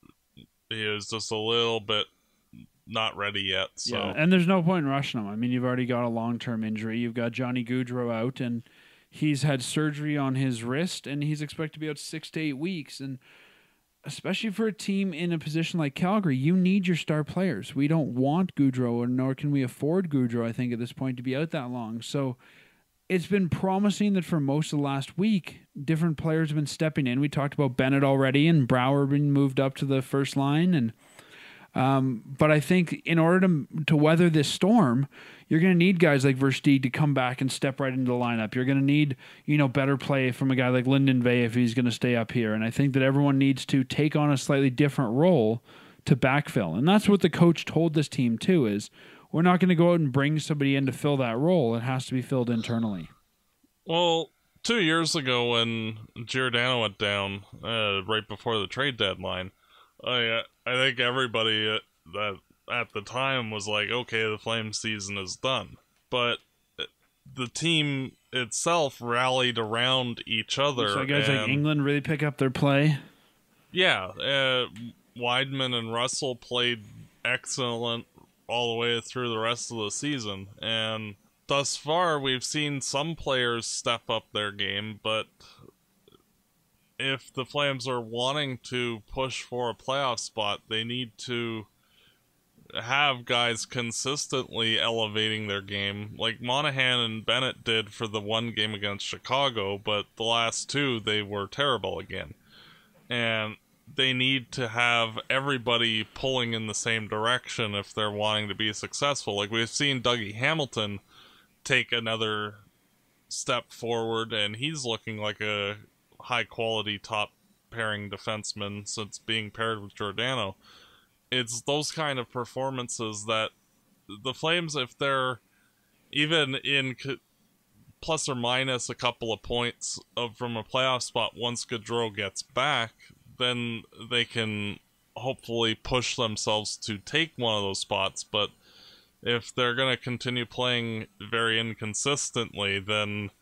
he was just a little bit not ready yet. So. Yeah, and there's no point in rushing him. I mean, you've already got a long-term injury. You've got Johnny Gaudreau out, and he's had surgery on his wrist, and he's expected to be out six to eight weeks. And especially for a team in a position like Calgary, you need your star players. We don't want Gaudreau, nor can we afford Gaudreau, I think, at this point, to be out that long. So it's been promising that for most of the last week, different players have been stepping in. We talked about Bennett already, and Brouwer being moved up to the first line. And um, but I think in order to to weather this storm, you're going to need guys like Versteeg to come back and step right into the lineup. You're going to need, you know, better play from a guy like Lyndon Vey if he's going to stay up here. And I think that everyone needs to take on a slightly different role to backfill. And that's what the coach told this team too, is we're not going to go out and bring somebody in to fill that role. It has to be filled internally. Well, two years ago when Giordano went down uh, right before the trade deadline, I I think everybody uh, that at the time was like, okay, the Flames season is done. But the team itself rallied around each other. So guys and, like England really pick up their play? Yeah. Uh, Weidman and Russell played excellent all the way through the rest of the season. And thus far, we've seen some players step up their game, but if the Flames are wanting to push for a playoff spot, they need to have guys consistently elevating their game, like Monahan and Bennett did for the one game against Chicago, but the last two, they were terrible again. And they need to have everybody pulling in the same direction if they're wanting to be successful. Like, we've seen Dougie Hamilton take another step forward, and he's looking like a high-quality top-pairing defenseman since being paired with Giordano. It's those kind of performances that the Flames, if they're even in plus or minus a couple of points of, from a playoff spot once Gaudreau gets back, then they can hopefully push themselves to take one of those spots. But if they're going to continue playing very inconsistently, then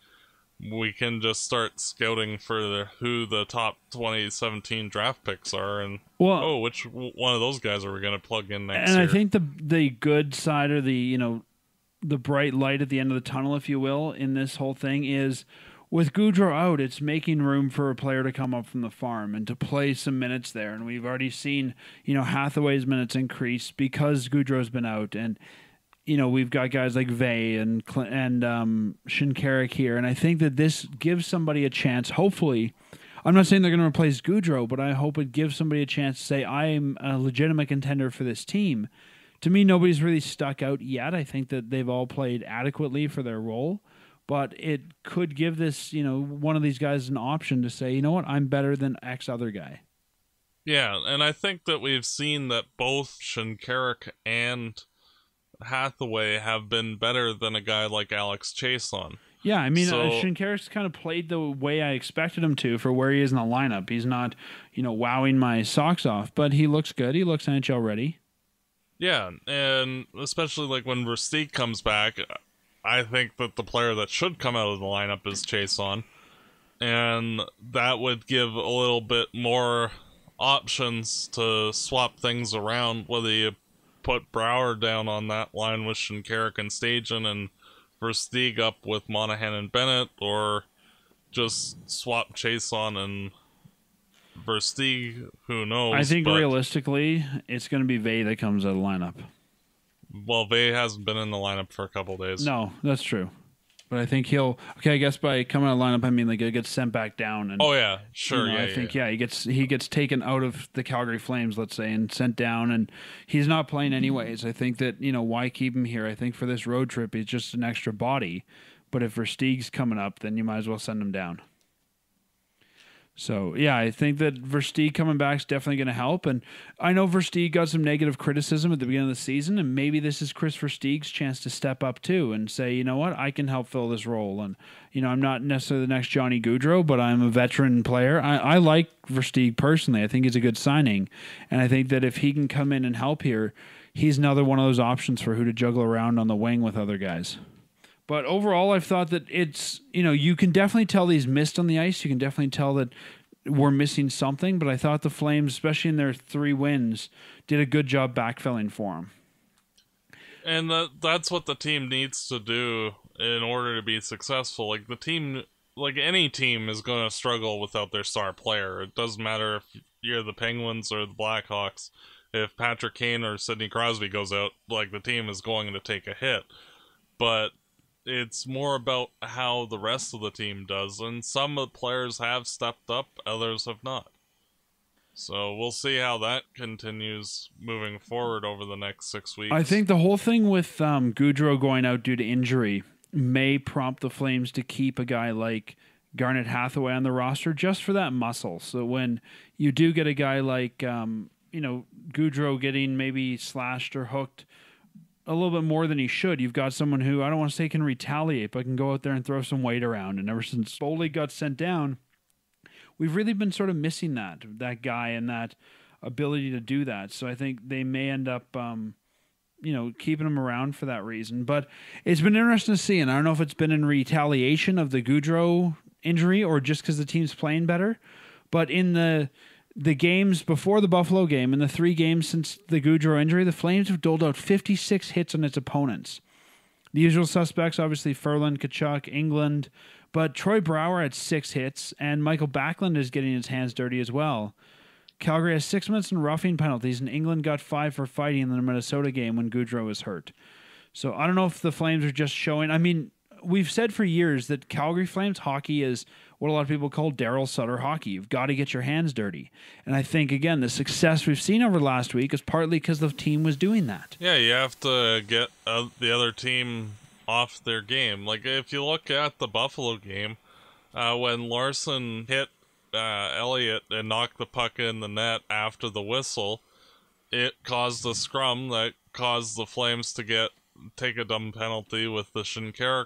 we can just start scouting for the, who the top twenty seventeen draft picks are, and well, oh, which one of those guys are we going to plug in next and year? I think the the good side, or the, you know, the bright light at the end of the tunnel, if you will, in this whole thing is, with Gaudreau out, it's making room for a player to come up from the farm and to play some minutes there. And we've already seen, you know, Hathaway's minutes increase because Gaudreau's been out. And, you know, we've got guys like Vey and and um, Shinkarik here. And I think that this gives somebody a chance, hopefully. I'm not saying they're going to replace Gaudreau, but I hope it gives somebody a chance to say, I'm a legitimate contender for this team. To me, nobody's really stuck out yet. I think that they've all played adequately for their role. But it could give this, you know, one of these guys an option to say, you know what, I'm better than X other guy. Yeah, and I think that we've seen that both Shinkarik and Hathaway have been better than a guy like Alex Chason. Yeah, I mean, so, uh, Shinkarik's kind of played the way I expected him to for where he is in the lineup. He's not, you know, wowing my socks off, but he looks good. He looks N H L ready. Yeah, and especially like when Versteeg comes back, I think that the player that should come out of the lineup is Chason, and that would give a little bit more options to swap things around, whether you put Brouwer down on that line with Shinkarik and Stajan and Versteeg up with Monahan and Bennett, or just swap Chason and Versteeg, who knows. I think but, realistically, it's going to be Vey that comes out of the lineup. Well, Vey hasn't been in the lineup for a couple days. No, that's true. But I think he'll okay. I guess by coming out of lineup, I mean like he gets sent back down. And oh yeah, sure. you know, yeah, I yeah, think yeah. yeah, he gets he gets taken out of the Calgary Flames, let's say, and sent down, and he's not playing anyways. I think that you know why keep him here. I think for this road trip, he's just an extra body. But if Versteeg's coming up, then you might as well send him down. So, yeah, I think that Versteeg coming back is definitely going to help. And I know Versteeg got some negative criticism at the beginning of the season, and maybe this is Chris Versteeg's chance to step up too and say, you know what, I can help fill this role. And, you know, I'm not necessarily the next Johnny Gaudreau, but I'm a veteran player. I, I like Versteeg personally. I think he's a good signing. And I think that if he can come in and help here, he's another one of those options for who to juggle around on the wing with other guys. But overall, I've thought that it's, you know, you can definitely tell he's missed on the ice. You can definitely tell that we're missing something. But I thought the Flames, especially in their three wins, did a good job backfilling for him. And that, that's what the team needs to do in order to be successful. Like, the team, like any team is going to struggle without their star player. It doesn't matter if you're the Penguins or the Blackhawks. If Patrick Kane or Sidney Crosby goes out, like, the team is going to take a hit. But it's more about how the rest of the team does, and some of the players have stepped up, others have not. So we'll see how that continues moving forward over the next six weeks. I think the whole thing with um, Gaudreau going out due to injury may prompt the Flames to keep a guy like Garnet Hathaway on the roster just for that muscle. So when you do get a guy like, um, you know, Gaudreau getting maybe slashed or hooked a little bit more than he should, you've got someone who, I don't want to say can retaliate, but can go out there and throw some weight around. And ever since Boldy got sent down, we've really been sort of missing that, that guy and that ability to do that. So I think they may end up, um, you know, keeping him around for that reason. But it's been interesting to see, and I don't know if it's been in retaliation of the Gaudreau injury or just because the team's playing better. But in the the games before the Buffalo game and the three games since the Gaudreau injury, the Flames have doled out fifty-six hits on its opponents. The usual suspects, obviously, Ferland, Kachuk, England, but Troy Brouwer had six hits, and Michael Backlund is getting his hands dirty as well. Calgary has six minutes in roughing penalties, and England got five for fighting in the Minnesota game when Gaudreau was hurt. So I don't know if the Flames are just showing... I mean, we've said for years that Calgary Flames hockey is what a lot of people call Daryl Sutter hockey. You've got to get your hands dirty. And I think, again, the success we've seen over last week is partly because the team was doing that. Yeah, you have to get uh, the other team off their game. Like, if you look at the Buffalo game, uh, when Larson hit uh, Elliott and knocked the puck in the net after the whistle, it caused a scrum that caused the Flames to get take a dumb penalty with the Shinkarik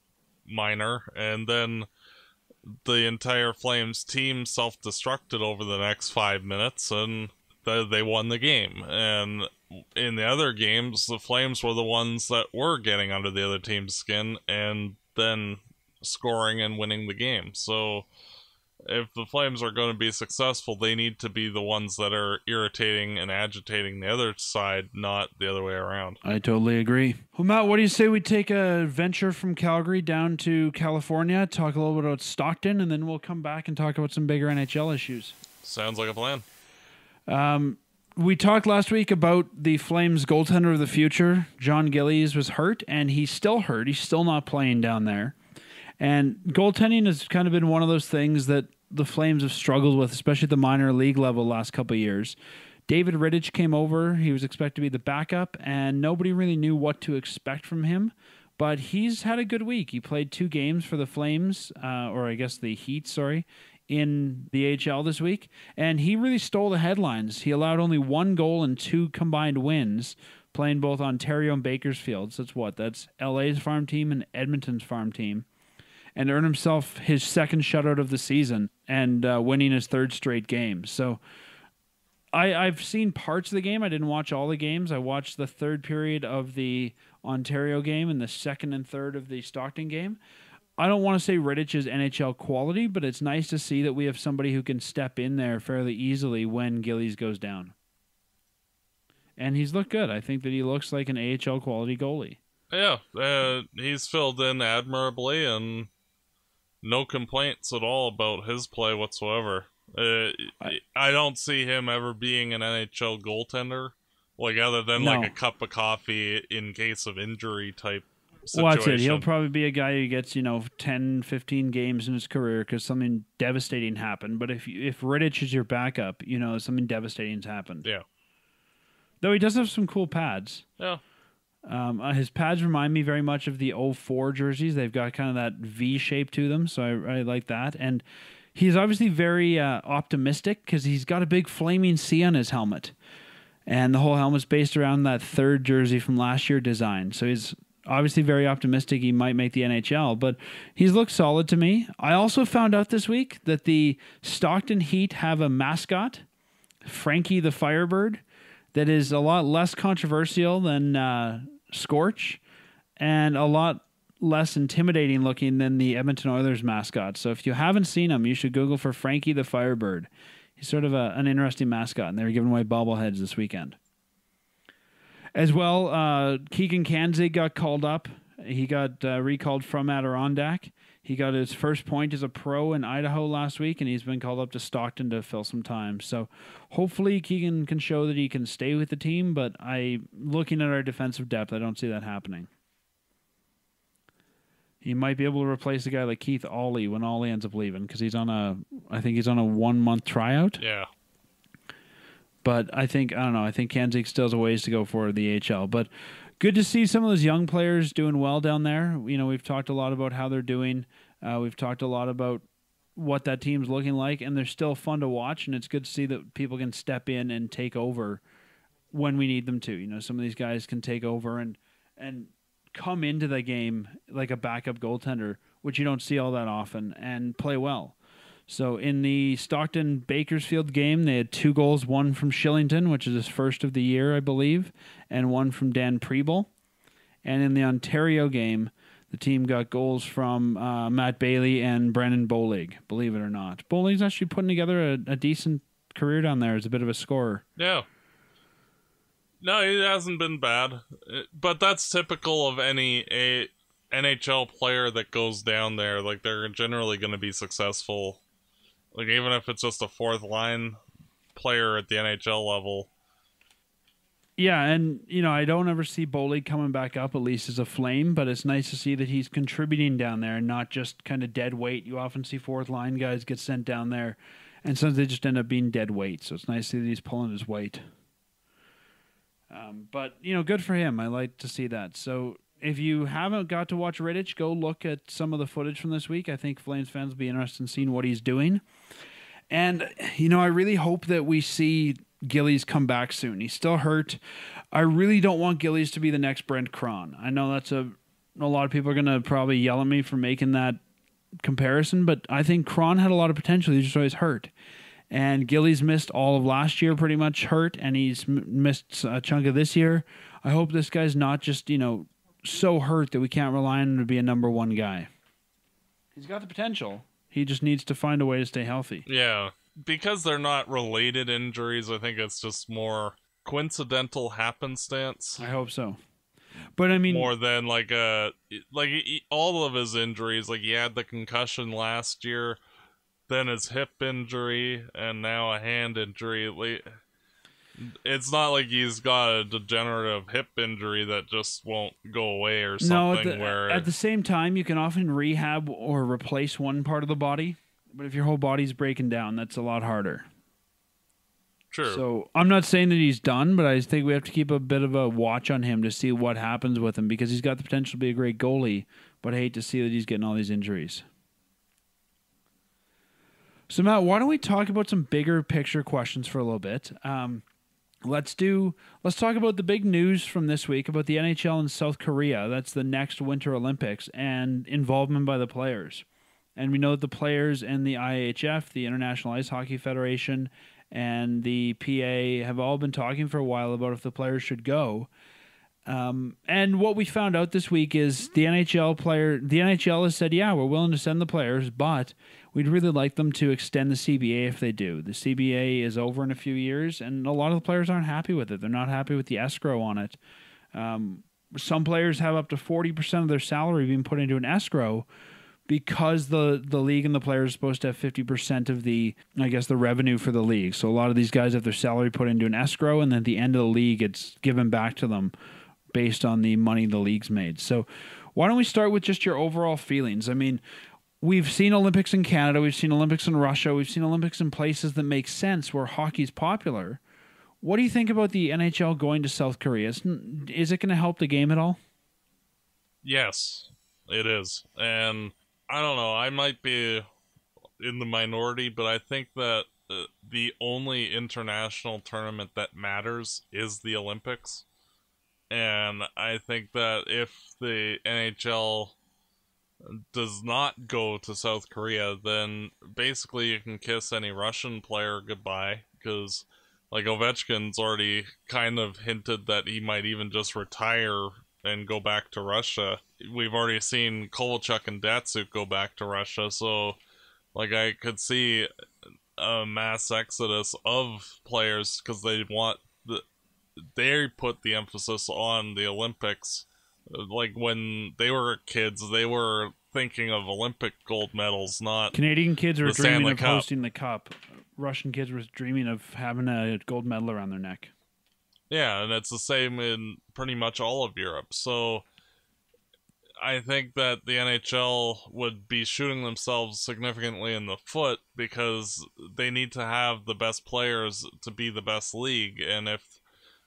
minor, and then the entire Flames team self-destructed over the next five minutes, and th- they won the game. And in the other games, the Flames were the ones that were getting under the other team's skin and then scoring and winning the game. So if the Flames are going to be successful, they need to be the ones that are irritating and agitating the other side, not the other way around. I totally agree. Well, Matt, what do you say we take a venture from Calgary down to California, talk a little bit about Stockton, and then we'll come back and talk about some bigger N H L issues? Sounds like a plan. Um, we talked last week about the Flames goaltender of the future. John Gillies was hurt, and he's still hurt. He's still not playing down there. And goaltending has kind of been one of those things that the Flames have struggled with, especially at the minor league level the last couple of years. David Rittich came over. He was expected to be the backup, and nobody really knew what to expect from him. But he's had a good week. He played two games for the Flames, uh, or I guess the Heat, sorry, in the A H L this week. And he really stole the headlines. He allowed only one goal and two combined wins, playing both Ontario and Bakersfield. So that's what? That's L A's farm team and Edmonton's farm team. And earned himself his second shutout of the season and uh, winning his third straight game. So I, I've seen parts of the game. I didn't watch all the games. I watched the third period of the Ontario game and the second and third of the Stockton game. I don't want to say Rittich is N H L quality, but it's nice to see that we have somebody who can step in there fairly easily when Gillies goes down. And he's looked good. I think that he looks like an A H L quality goalie. Yeah, uh, he's filled in admirably, and no complaints at all about his play whatsoever. Uh, I, I don't see him ever being an N H L goaltender, like other than no. like a cup of coffee in case of injury type situation. Watch it. He'll probably be a guy who gets, you know, ten, fifteen games in his career because something devastating happened. But if if Rittich is your backup, you know, something devastating's happened. Yeah. Though he does have some cool pads. Yeah. Um, uh, his pads remind me very much of the oh four jerseys. They've got kind of that V shape to them, so I, I like that. And he's obviously very uh, optimistic because he's got a big flaming C on his helmet. And the whole helmet's based around that third jersey from last year design. So he's obviously very optimistic he might make the N H L, but he's looked solid to me. I also found out this week that the Stockton Heat have a mascot, Frankie the Firebird, that is a lot less controversial than uh, Scorch and a lot less intimidating looking than the Edmonton Oilers mascot. So if you haven't seen him, you should Google for Frankie the Firebird. He's sort of a, an interesting mascot, and they were giving away bobbleheads this weekend. As well, uh, Keegan Kanzig got called up. He got uh, recalled from Adirondack. He got his first point as a pro in Idaho last week, and he's been called up to Stockton to fill some time. So hopefully Keegan can show that he can stay with the team, but I, looking at our defensive depth, I don't see that happening. He might be able to replace a guy like Keith Ollie when Ollie ends up leaving because he's on a, I think he's on a one-month tryout. Yeah. But I think, I don't know, I think Kanzig still has a ways to go for the A H L. But good to see some of those young players doing well down there. You know, we've talked a lot about how they're doing. Uh, we've talked a lot about what that team's looking like, and they're still fun to watch, and it's good to see that people can step in and take over when we need them to. You know, some of these guys can take over and and come into the game like a backup goaltender, which you don't see all that often, and play well. So in the Stockton-Bakersfield game, they had two goals, one from Shillington, which is his first of the year, I believe, and one from Dan Preble. And in the Ontario game, the team got goals from uh, Matt Bailey and Brennan Bolig, believe it or not. Bolig's actually putting together a, a decent career down there as a bit of a scorer. Yeah. No, it hasn't been bad. But that's typical of any a N H L player that goes down there. Like, they're generally going to be successful. Like, even if it's just a fourth line player at the N H L level. Yeah, and, you know, I don't ever see Bolig coming back up, at least as a Flame, but it's nice to see that he's contributing down there and not just kind of dead weight. You often see fourth line guys get sent down there, and sometimes they just end up being dead weight. So it's nice to see that he's pulling his weight. Um, but, you know, good for him. I like to see that. So if you haven't got to watch Rittich, go look at some of the footage from this week. I think Flames fans will be interested in seeing what he's doing. And, you know, I really hope that we see Gillies come back soon. He's still hurt. I really don't want Gillies to be the next Brent Cron. I know that's a a lot of people are going to probably yell at me for making that comparison, but I think Cron had a lot of potential. He's just always hurt. And Gillies missed all of last year, pretty much hurt, and he's m- missed a chunk of this year. I hope this guy's not just, you know, so hurt that we can't rely on him to be a number one guy. He's got the potential. He just needs to find a way to stay healthy. Yeah. Because they're not related injuries, I think it's just more coincidental happenstance. I hope so. But I mean, more than like a like he, all of his injuries. Like he had the concussion last year, then his hip injury, and now a hand injury. Like, it's not like he's got a degenerative hip injury that just won't go away or something. No, at the, where at the same time, you can often rehab or replace one part of the body. But if your whole body's breaking down, that's a lot harder. True. So I'm not saying that he's done, but I think we have to keep a bit of a watch on him to see what happens with him because he's got the potential to be a great goalie, but I hate to see that he's getting all these injuries. So, Matt, why don't we talk about some bigger picture questions for a little bit? Um, let's do. Let's talk about the big news from this week about the N H L in South Korea. That's the next Winter Olympics and involvement by the players. And we know that the players and the I H F, the International Ice Hockey Federation, and the P A have all been talking for a while about if the players should go. Um, and what we found out this week is the N H L player, the N H L has said, yeah, we're willing to send the players, but we'd really like them to extend the C B A if they do. The C B A is over in a few years, and a lot of the players aren't happy with it. They're not happy with the escrow on it. Um, some players have up to forty percent of their salary being put into an escrow because the, the league and the players are supposed to have fifty percent of the, I guess, the revenue for the league. So a lot of these guys have their salary put into an escrow, and then at the end of the league, it's given back to them based on the money the league's made. So Why don't we start with just your overall feelings? I mean, we've seen Olympics in Canada, we've seen Olympics in Russia, we've seen Olympics in places that make sense where hockey's popular. What do you think about the N H L going to South Korea? Is, is it going to help the game at all? Yes, it is. And I don't know, I might be in the minority, but I think that uh, the only international tournament that matters is the Olympics. And I think that if the N H L does not go to South Korea, then basically you can kiss any Russian player goodbye, because like Ovechkin's already kind of hinted that he might even just retire and go back to Russia. We've already seen Kovalchuk and Datsuk go back to Russia, so like I could see a mass exodus of players because they want the they put the emphasis on the Olympics. Like when they were kids, they were thinking of Olympic gold medals, not Canadian kids were the dreaming Stanley of Cup. hosting the cup. Russian kids were dreaming of having a gold medal around their neck. Yeah, and it's the same in pretty much all of Europe. So I think that the N H L would be shooting themselves significantly in the foot because they need to have the best players to be the best league. And if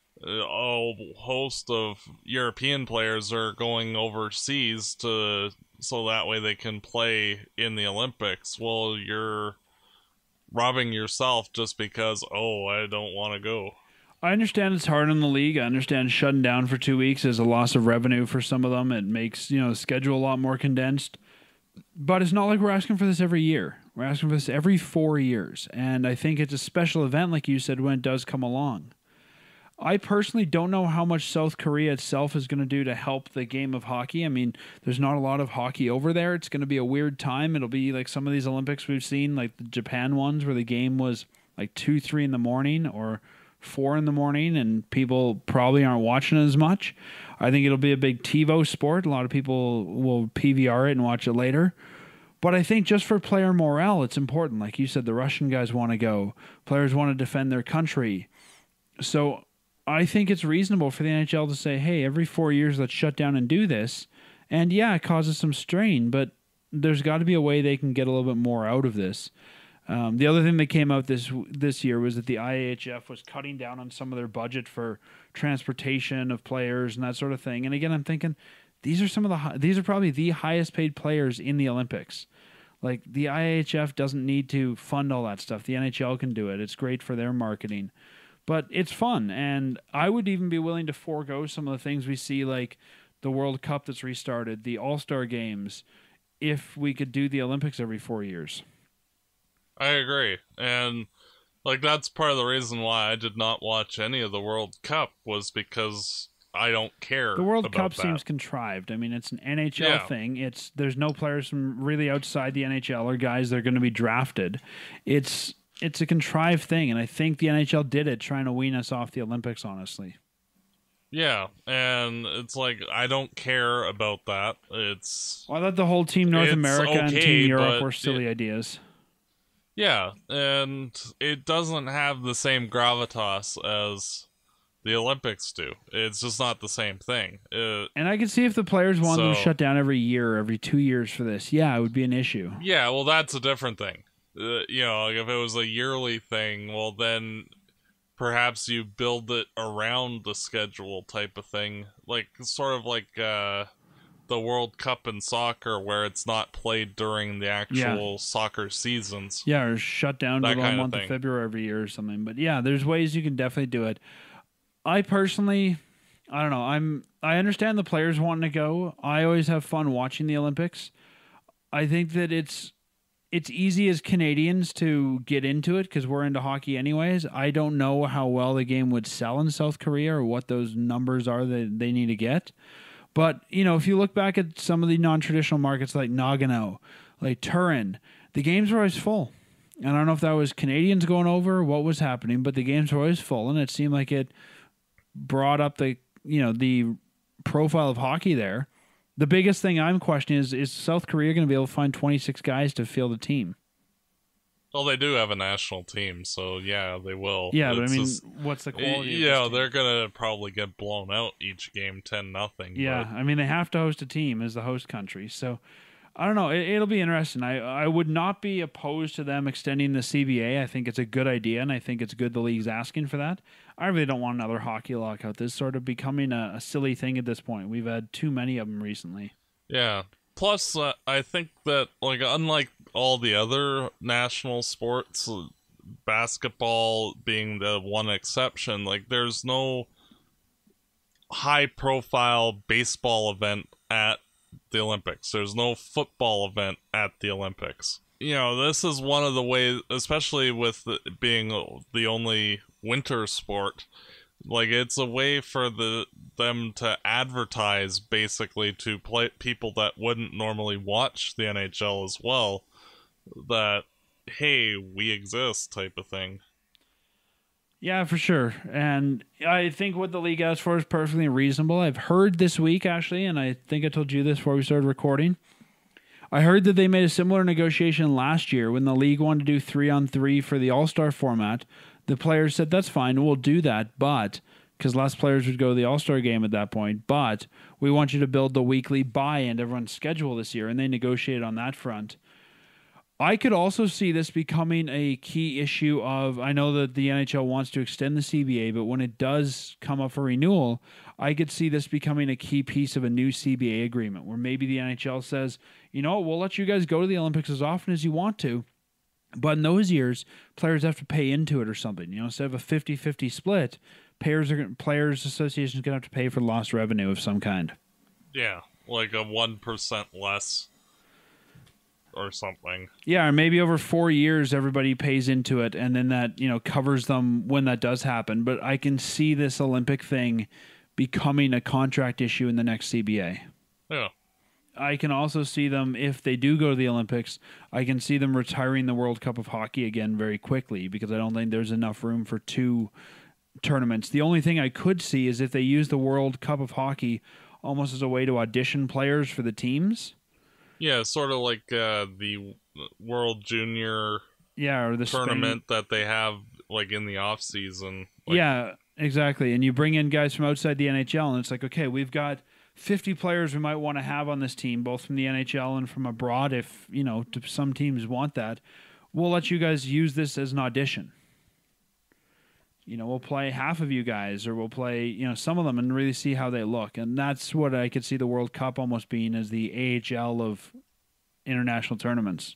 a host of European players are going overseas to so that way they can play in the Olympics, well, you're robbing yourself just because, oh, I don't want to go. I understand it's hard on the league. I understand shutting down for two weeks is a loss of revenue for some of them. It makes, you know, the schedule a lot more condensed. But it's not like we're asking for this every year. We're asking for this every four years. And I think it's a special event, like you said, when it does come along. I personally don't know how much South Korea itself is going to do to help the game of hockey. I mean, there's not a lot of hockey over there. It's going to be a weird time. It'll be like some of these Olympics we've seen, like the Japan ones, where the game was like two, three in the morning or four in the morning, and people probably aren't watching it as much. I think it'll be a big TiVo sport. A lot of people will P V R it and watch it later. But I think just for player morale, it's important. Like you said, the Russian guys want to go. Players want to defend their country. So I think it's reasonable for the N H L to say, hey, every four years, let's shut down and do this. And yeah, it causes some strain, but there's got to be a way they can get a little bit more out of this. Um, the other thing that came out this this year was that the I A H F was cutting down on some of their budget for transportation of players and that sort of thing. And again, I'm thinking these are some of the these are probably the highest paid players in the Olympics. Like the I A H F doesn't need to fund all that stuff. The N H L can do it. It's great for their marketing. But it's fun, and I would even be willing to forego some of the things we see, like the World Cup that's restarted, the All-Star Games, if we could do the Olympics every four years. I agree. And like that's part of the reason why I did not watch any of the World Cup was because I don't care. The World about Cup that. seems contrived. I mean, it's an N H L Yeah. thing. It's there's no players from really outside the N H L or guys that are going to be drafted. It's it's a contrived thing, and I think the N H L did it trying to wean us off the Olympics, honestly. Yeah, and it's like I don't care about that. It's Well, I thought the whole Team North It's America and okay, Team Europe but were silly it- ideas. yeah, and it doesn't have the same gravitas as the Olympics do. It's just not the same thing. Uh, And I could see if the players wanted them So- shut down every year or every two years for this. Yeah, it would be an issue. yeah, well, that's a different thing. Uh, you know, like if it was a yearly thing, well, then perhaps you build it around the schedule type of thing, like sort of like uh, the World Cup in soccer, where it's not played during the actual soccer seasons. Yeah, or shut down That to the kind of month of thing. February every year or something. But yeah, there's ways you can definitely do it. I personally, I don't know. I'm I understand the players wanting to go. I always have fun watching the Olympics. I think that it's it's easy as Canadians to get into it because we're into hockey anyways. I don't know how well the game would sell in South Korea or what those numbers are that they need to get. But, you know, if you look back at some of the non-traditional markets like Nagano, like Turin, the games were always full. And I don't know if that was Canadians going over or what was happening, but the games were always full, and it seemed like it brought up the, you know, the profile of hockey there. The biggest thing I'm questioning is, is South Korea going to be able to find twenty-six guys to field a team? Well, they do have a national team, so yeah, they will. Yeah, but I It's mean, just, what's the quality? yeah, of this they're team? gonna probably get blown out each game, ten nothing. Yeah, I mean, they have to host a team as the host country, so I don't know. It, it'll be interesting. I I would not be opposed to them extending the C B A. I think it's a good idea, and I think it's good the league's asking for that. I really don't want another hockey lockout. This is sort of becoming a, a silly thing at this point. We've had too many of them recently. Yeah. Plus, uh, I think that, like, unlike all the other national sports, uh, basketball being the one exception, like, there's no high-profile baseball event at the Olympics. There's no football event at the Olympics. You know, this is one of the ways, especially with it being the only winter sport, like, it's a way for the them to advertise, basically, to play people that wouldn't normally watch the N H L as well, that, hey, we exist, type of thing. Yeah, for sure. And I think what the league asks for is perfectly reasonable. I've heard this week, actually, and I think I told you this before we started recording. I heard that they made a similar negotiation last year when the league wanted to do three on three for the All-Star format. The players said, that's fine, we'll do that, but, because less players would go to the All-Star game at that point, but we want you to build the weekly bye into everyone's schedule this year, and they negotiated on that front. I could also see this becoming a key issue of, I know that the N H L wants to extend the C B A, but when it does come up for renewal, I could see this becoming a key piece of a new C B A agreement where maybe the N H L says, you know, we'll let you guys go to the Olympics as often as you want to, but in those years, players have to pay into it or something. You know, instead of a fifty-fifty split, players are players associations going to have to pay for lost revenue of some kind. Yeah, like a one percent less or something. Yeah, or maybe over four years everybody pays into it, and then that, you know, covers them when that does happen. But I can see this Olympic thing becoming a contract issue in the next C B A. Yeah. I can also see them, if they do go to the Olympics, I can see them retiring the World Cup of Hockey again very quickly, because I don't think there's enough room for two tournaments. The only thing I could see is if they use the World Cup of Hockey almost as a way to audition players for the teams. Yeah, sort of like uh, the World Junior yeah, or the tournament Spain... that they have like in the off season. Like... Yeah, exactly. And you bring in guys from outside the N H L, and it's like, okay, we've got fifty players we might want to have on this team, both from the N H L and from abroad. If, you know, some teams want that, we'll let you guys use this as an audition. You know, we'll play half of you guys, or we'll play, you know, some of them and really see how they look. And that's what I could see the World Cup almost being, as the A H L of international tournaments.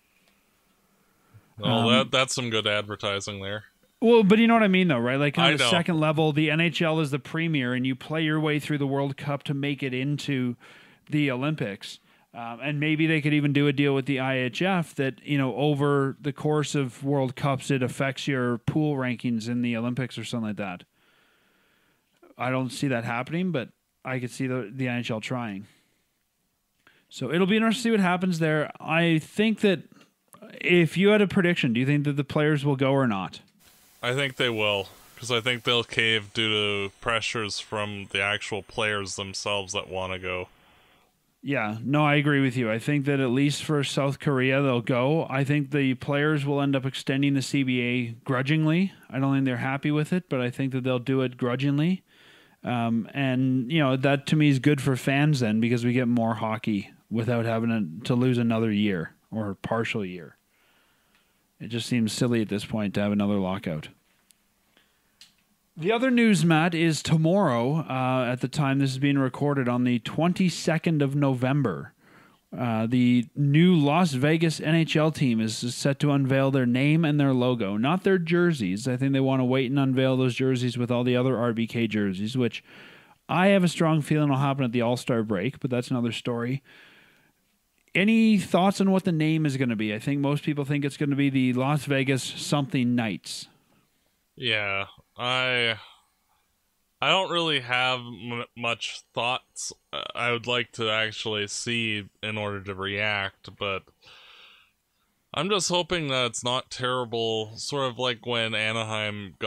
Oh, um, that that's some good advertising there. Well, but you know what I mean, though, right? Like on I the know. second level, the N H L is the premier, and you play your way through the World Cup to make it into the Olympics. Um, and maybe they could even do a deal with the I H F that, you know, over the course of World Cups, it affects your pool rankings in the Olympics or something like that. I don't see that happening, but I could see the, the N H L trying. So it'll be interesting to see what happens there. I think that if you had a prediction, do you think that the players will go or not? I think they will, because I think they'll cave due to pressures from the actual players themselves that want to go. Yeah, no, I agree with you. I think that at least for South Korea, they'll go. I think the players will end up extending the C B A grudgingly. I don't think they're happy with it, but I think that they'll do it grudgingly. Um, and, you know, that to me is good for fans then, because we get more hockey without having a, to lose another year or a partial year. It just seems silly at this point to have another lockout. The other news, Matt, is tomorrow, uh, at the time this is being recorded, on the twenty-second of November, uh, the new Las Vegas N H L team is set to unveil their name and their logo, not their jerseys. I think they want to wait and unveil those jerseys with all the other R B K jerseys, which I have a strong feeling will happen at the All-Star break, but that's another story. Any thoughts on what the name is going to be? I think most people think it's going to be the Las Vegas something Knights. Yeah, I I don't really have m- much thoughts uh, I would like to actually see in order to react, but I'm just hoping that it's not terrible, sort of like when Anaheim got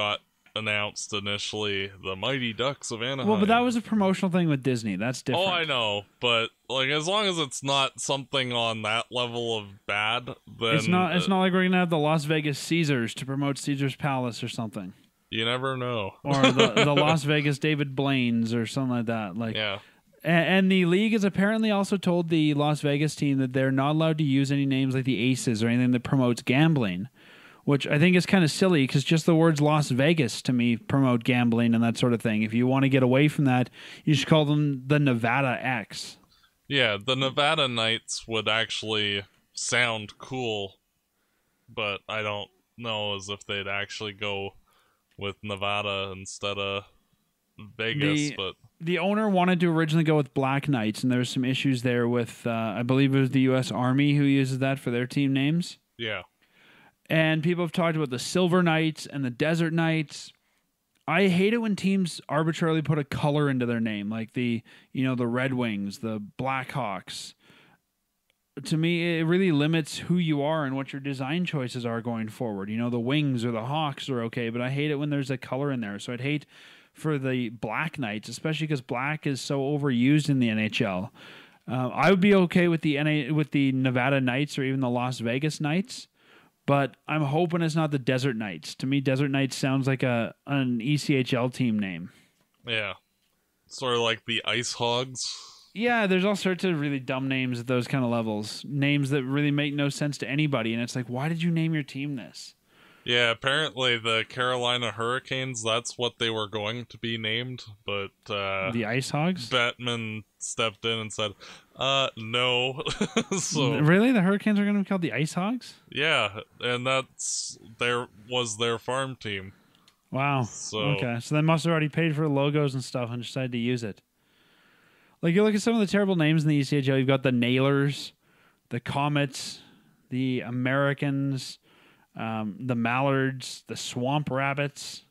announced initially the Mighty Ducks of Anaheim. Well, but that was a promotional thing with Disney. That's different. Oh, I know, but like as long as it's not something on that level of bad, then It's not. It's not like we're gonna have the Las Vegas Caesars to promote Caesar's Palace or something, you never know. or the, the Las Vegas David Blaine's or something like that. Like, Yeah. and, and the league has apparently also told the Las Vegas team that they're not allowed to use any names like the Aces or anything that promotes gambling, which I think is kind of silly because just the words Las Vegas to me promote gambling and that sort of thing. If you want to get away from that, you should call them the Nevada X. Yeah, the Nevada Knights would actually sound cool, but I don't know as if they'd actually go with Nevada instead of Vegas. The- but The owner wanted to originally go with Black Knights, and there was some issues there with, uh, I believe it was the U S Army who uses that for their team names. yeah, And people have talked about the Silver Knights and the Desert Knights. I hate it when teams arbitrarily put a color into their name, like the, you know, the Red Wings, the Blackhawks. To me, it really limits who you are and what your design choices are going forward. You know, the Wings or the Hawks are okay, but I hate it when there's a color in there. So I'd hate for the Black Knights, especially because black is so overused in the N H L. Uh, I would be okay with the N A with the Nevada Knights or even the Las Vegas Knights. But I'm hoping it's not the Desert Knights. To me, Desert Knights sounds like a an E C H L team name. yeah, sort of like the Ice Hogs. Yeah, there's all sorts of really dumb names at those kind of levels. Names that really make no sense to anybody. And it's like, why did you name your team this? Yeah, apparently the Carolina Hurricanes, that's what they were going to be named, but uh, The Ice Hogs? Batman stepped in and said, uh, no. So Really? The Hurricanes are going to be called the Ice Hogs? yeah, and that's their was their farm team. Wow. So Okay. So they must have already paid for logos and stuff and decided to use it. Like, you look at some of the terrible names in the E C H L. You've got the Nailers, the Comets, the Americans, um, the Mallards, the Swamp Rabbits,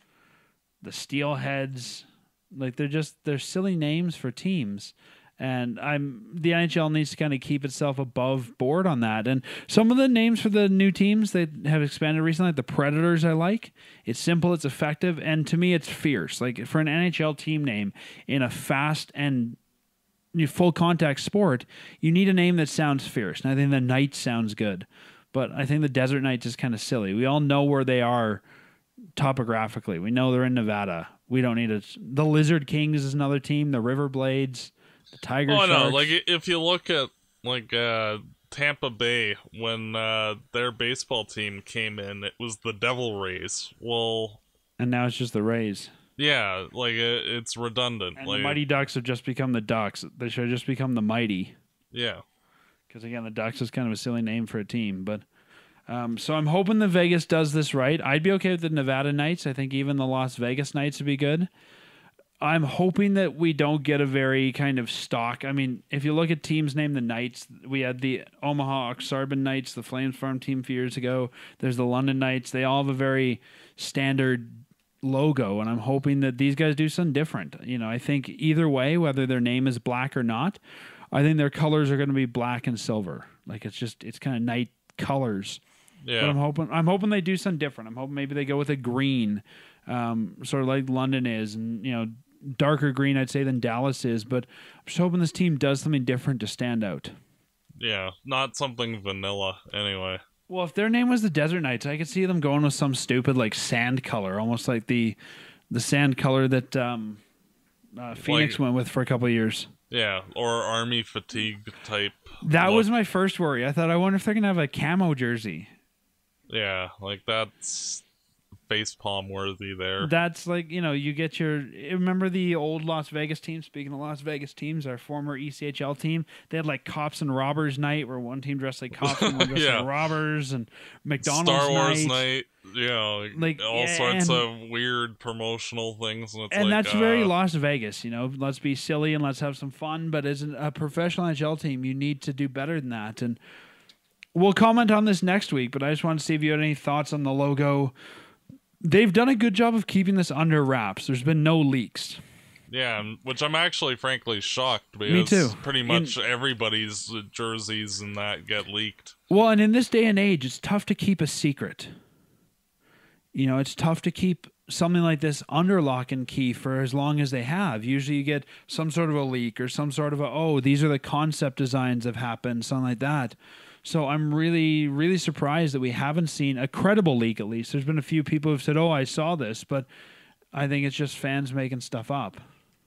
the Steelheads. Like, they're just, they're silly names for teams. And I'm the N H L needs to kind of keep itself above board on that. And some of the names for the new teams that have expanded recently, like the Predators, I like. It's simple, it's effective, and to me, it's fierce. Like, for an N H L team name in a fast and full contact sport, you need a name that sounds fierce. And I think the Knights sounds good, but I think the Desert Knights is kind of silly. We all know where they are topographically. We know they're in Nevada. We don't need it. The Lizard Kings is another team. The River Blades. The Tiger Oh, Sharks. no, like if you look at like uh, Tampa Bay when uh, their baseball team came in, it was the Devil Rays. Well, and now it's just the Rays. yeah, like it, it's redundant. And like, the Mighty Ducks have just become the Ducks. They should have just become the Mighty. yeah, Because again, the Ducks is kind of a silly name for a team. But um, so I'm hoping the Vegas does this right. I'd be okay with the Nevada Knights. I think even the Las Vegas Knights would be good. I'm hoping that we don't get a very kind of stock. I mean, if you look at teams named the Knights, we had the Omaha Oxarbin Knights, the Flames farm team a few years ago. There's the London Knights. They all have a very standard logo, and I'm hoping that these guys do something different. You know, I think either way, whether their name is black or not, I think their colors are going to be black and silver. Like, it's just, it's kind of night colors. yeah. But I'm hoping, I'm hoping they do something different. I'm hoping maybe they go with a green, um, sort of like London is, and you know, darker green, I'd say, than Dallas is. But I'm just hoping this team does something different to stand out. Yeah, not something vanilla, anyway. Well, if their name was the Desert Knights, I could see them going with some stupid like sand color, almost like the the sand color that um, uh, Phoenix Like- went with for a couple of years. Yeah, or army fatigue type. That look. was my first worry. I thought, I wonder if they're gonna have a camo jersey. Yeah, like that's facepalm worthy there. That's like, you know, you get your. Remember the old Las Vegas team? Speaking of Las Vegas teams, our former E C H L team, they had like Cops and Robbers Night, where one team dressed like cops and one dressed Yeah. like robbers, and McDonald's Star Wars night. night, you know, like, Like, all yeah, sorts and- of weird promotional things, and it's And like, that's uh, very Las Vegas, you know. Let's be silly and let's have some fun. But as an, a professional N H L team, you need to do better than that. And we'll comment on this next week. But I just want to see if you had any thoughts on the logo. They've done a good job of keeping this under wraps. There's been no leaks. Yeah, and- which I'm actually frankly shocked because Me too. pretty In- much everybody's uh, jerseys and that get leaked. Well, and in this day and age, it's tough to keep a secret. You know, it's tough to keep something like this under lock and key for as long as they have. Usually you get some sort of a leak or some sort of a, oh, these are the concept designs have happened, something like that. So I'm really, really surprised that we haven't seen a credible leak at least. There's been a few people who've said, oh, I saw this, but I think it's just fans making stuff up.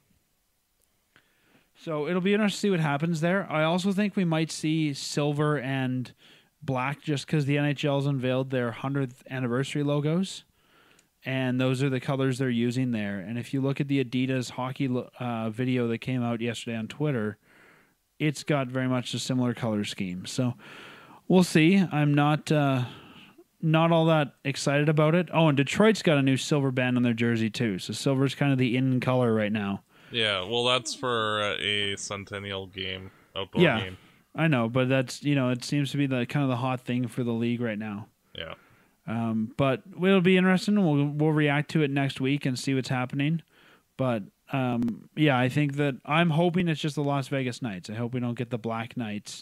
So it'll be interesting to see what happens there. I also think we might see silver and black just because the N H L's unveiled their hundredth anniversary logos. And those are the colors they're using there. And if you look at the Adidas hockey uh, video that came out yesterday on Twitter, it's got very much a similar color scheme. So we'll see. I'm not uh, not all that excited about it. Oh, and Detroit's got a new silver band on their jersey too. So silver's kind of the in color right now. Yeah, well, that's for uh, a Centennial game, outdoor yeah, game. I know, but that's, you know, it seems to be the kind of the hot thing for the league right now. Yeah. Um, but it'll be interesting. We'll we'll react to it next week and see what's happening. But um, yeah, I think that I'm hoping it's just the Las Vegas Knights. I hope we don't get the Black Knights.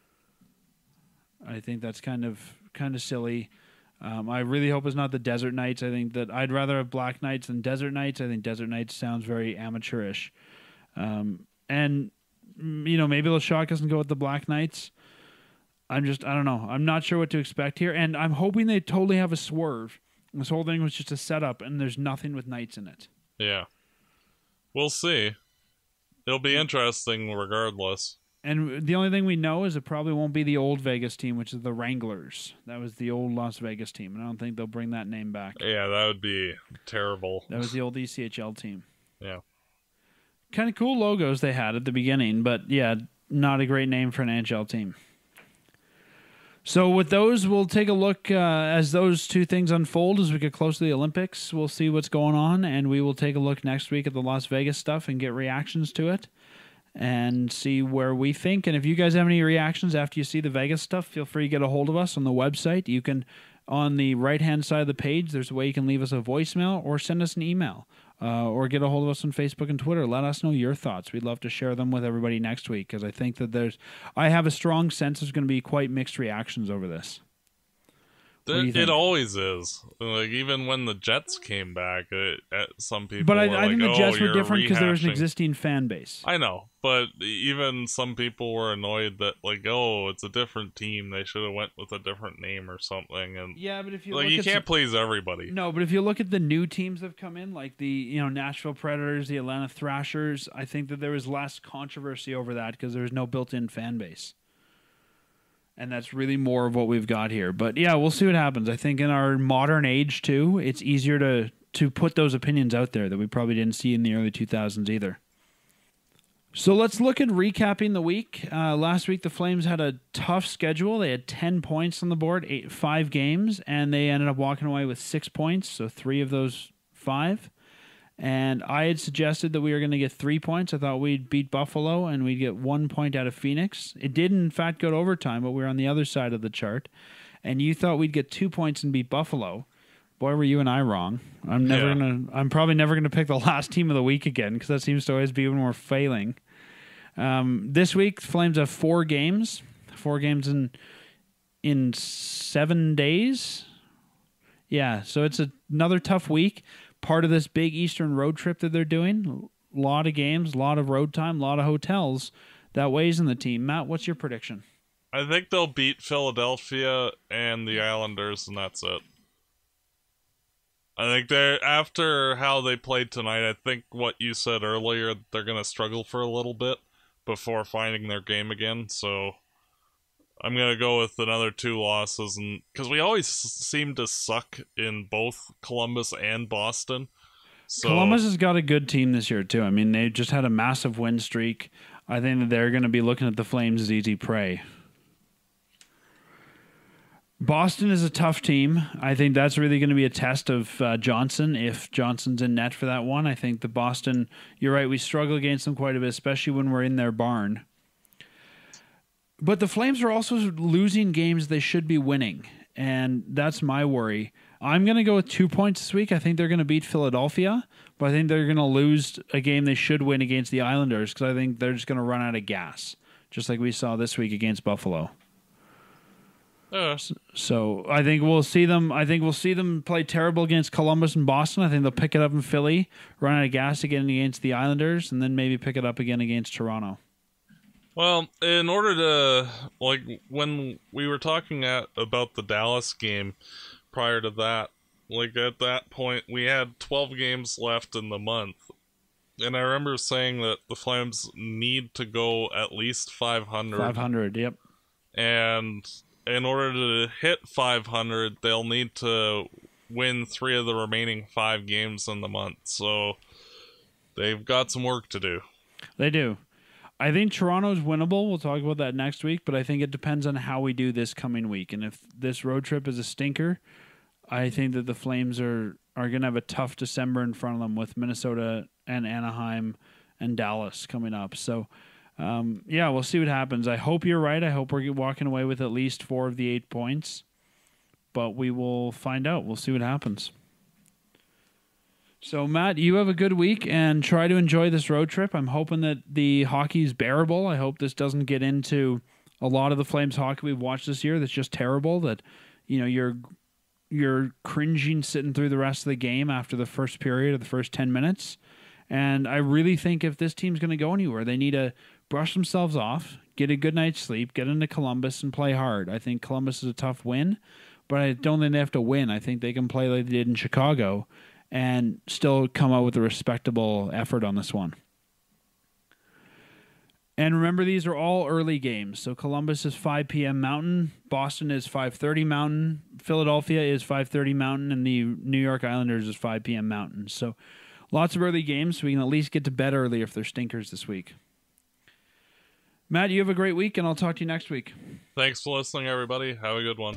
I think that's kind of kind of silly. Um, I really hope it's not the Desert Knights. I think that I'd rather have Black Knights than Desert Knights. I think Desert Knights sounds very amateurish. Um, and you know, maybe they'll shock us and go with the Black Knights. I'm just, I don't know. I'm not sure what to expect here. And I'm hoping they totally have a swerve. This whole thing was just a setup, and there's nothing with Knights in it. Yeah. We'll see. It'll be interesting regardless. And the only thing we know is it probably won't be the old Vegas team, which is the Wranglers. That was the old Las Vegas team, and I don't think they'll bring that name back. Yeah, that would be terrible. That was the old E C H L team. Yeah. Kind of cool logos they had at the beginning, but yeah, not a great name for an N H L team. So with those, we'll take a look uh, as those two things unfold as we get close to the Olympics. We'll see what's going on, and we will take a look next week at the Las Vegas stuff and get reactions to it and see where we think. And if you guys have any reactions after you see the Vegas stuff, feel free to get a hold of us on the website. You can, on the right-hand side of the page, there's a way you can leave us a voicemail or send us an email. Uh, or get a hold of us on Facebook and Twitter. Let us know your thoughts. We'd love to share them with everybody next week because I think that there's, I have a strong sense there's going to be quite mixed reactions over this. It, it always is. Like, even when the Jets came back, it, some people But I, were I like, think the oh, Jets were you're different because there was an rehashing. existing fan base. I know, but even some people were annoyed that, like, oh, it's a different team. They should have went with a different name or something. And yeah, but if you like, look you at can't some, please everybody. No, but if you look at the new teams that have come in, like the you know Nashville Predators, the Atlanta Thrashers, I think that there was less controversy over that because there was no built-in fan base. And that's really more of what we've got here. But yeah, we'll see what happens. I think in our modern age, too, it's easier to, to put those opinions out there that we probably didn't see in the early two thousands either. So let's look at recapping the week. Uh, last week, the Flames had a tough schedule. They had ten points on the board, eight, five games, and they ended up walking away with six points, so three of those five. And I had suggested that we were going to get three points. I thought we'd beat Buffalo and we'd get one point out of Phoenix. It did, in fact, go to overtime, but we were on the other side of the chart. And you thought we'd get two points and beat Buffalo. Boy, were you and I wrong. I'm never Yeah. gonna. I'm probably never gonna pick the last team of the week again because that seems to always be when we're failing. Um, this week, Flames have four games. Four games in in seven days. Yeah, so it's a, another tough week. Part of this big Eastern road trip that they're doing. A lot of games, a lot of road time, a lot of hotels. That weighs in the team. Matt, what's your prediction? I think they'll beat Philadelphia and the Islanders, and that's it. I think they're, after how they played tonight, I think what you said earlier, they're going to struggle for a little bit before finding their game again, so I'm going to go with another two losses, and because we always seem to suck in both Columbus and Boston. So, Columbus has got a good team this year, too. I mean, they just had a massive win streak. I think that they're going to be looking at the Flames as easy prey. Boston is a tough team. I think that's really going to be a test of uh, Johnson, if Johnson's in net for that one. I think the Boston, you're right, we struggle against them quite a bit, especially when we're in their barn. But the Flames are also losing games they should be winning, and that's my worry. I'm going to go with two points this week. I think they're going to beat Philadelphia, but I think they're going to lose a game they should win against the Islanders because I think they're just going to run out of gas, just like we saw this week against Buffalo. Uh, So I think we'll see them. I think we'll see them play terrible against Columbus and Boston. I think they'll pick it up in Philly, run out of gas again against the Islanders, and then maybe pick it up again against Toronto. well, in order to, like, when we were talking at about the Dallas game prior to that, like, at that point, we had twelve games left in the month. And I remember saying that the Flames need to go at least five hundred. five hundred, yep. And in order to hit five hundred, they'll need to win three of the remaining five games in the month. So they've got some work to do. They do. I think Toronto's winnable. We'll talk about that next week, but I think it depends on how we do this coming week. And if this road trip is a stinker, I think that the Flames are, are going to have a tough December in front of them with Minnesota and Anaheim and Dallas coming up. So, um, yeah, we'll see what happens. I hope you're right. I hope we're walking away with at least four of the eight points, but we will find out. We'll see what happens. So, Matt, you have a good week and try to enjoy this road trip. I'm hoping that the hockey is bearable. I hope this doesn't get into a lot of the Flames hockey we've watched this year that's just terrible, that, you know, you're you're cringing sitting through the rest of the game after the first period or the first ten minutes. And I really think if this team's going to go anywhere, they need to brush themselves off, get a good night's sleep, get into Columbus, and play hard. I think Columbus is a tough win, but I don't think they have to win. I think they can play like they did in Chicago and still come out with a respectable effort on this one. And remember, these are all early games. So Columbus is five p.m. Mountain, Boston is five thirty Mountain, Philadelphia is five thirty Mountain, and the New York Islanders is five p.m. Mountain. So lots of early games, so we can at least get to bed early if they're stinkers this week. Matt, you have a great week, and I'll talk to you next week. Thanks for listening, everybody. Have a good one.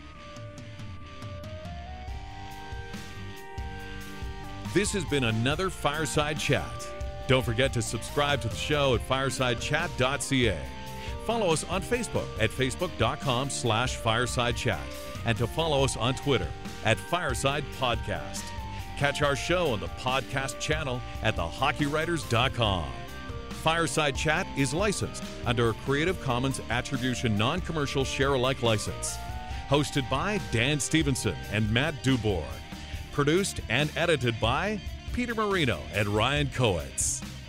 This has been another Fireside Chat. Don't forget to subscribe to the show at fireside chat dot c a. Follow us on Facebook at facebook.com slash fireside chat and to follow us on Twitter at Fireside Podcast. Catch our show on the podcast channel at the hockey writers dot com. Fireside Chat is licensed under a Creative Commons Attribution Non-Commercial Share-alike license. Hosted by Dan Stevenson and Matt Dubourg. Produced and edited by Peter Marino and Ryan Coetz.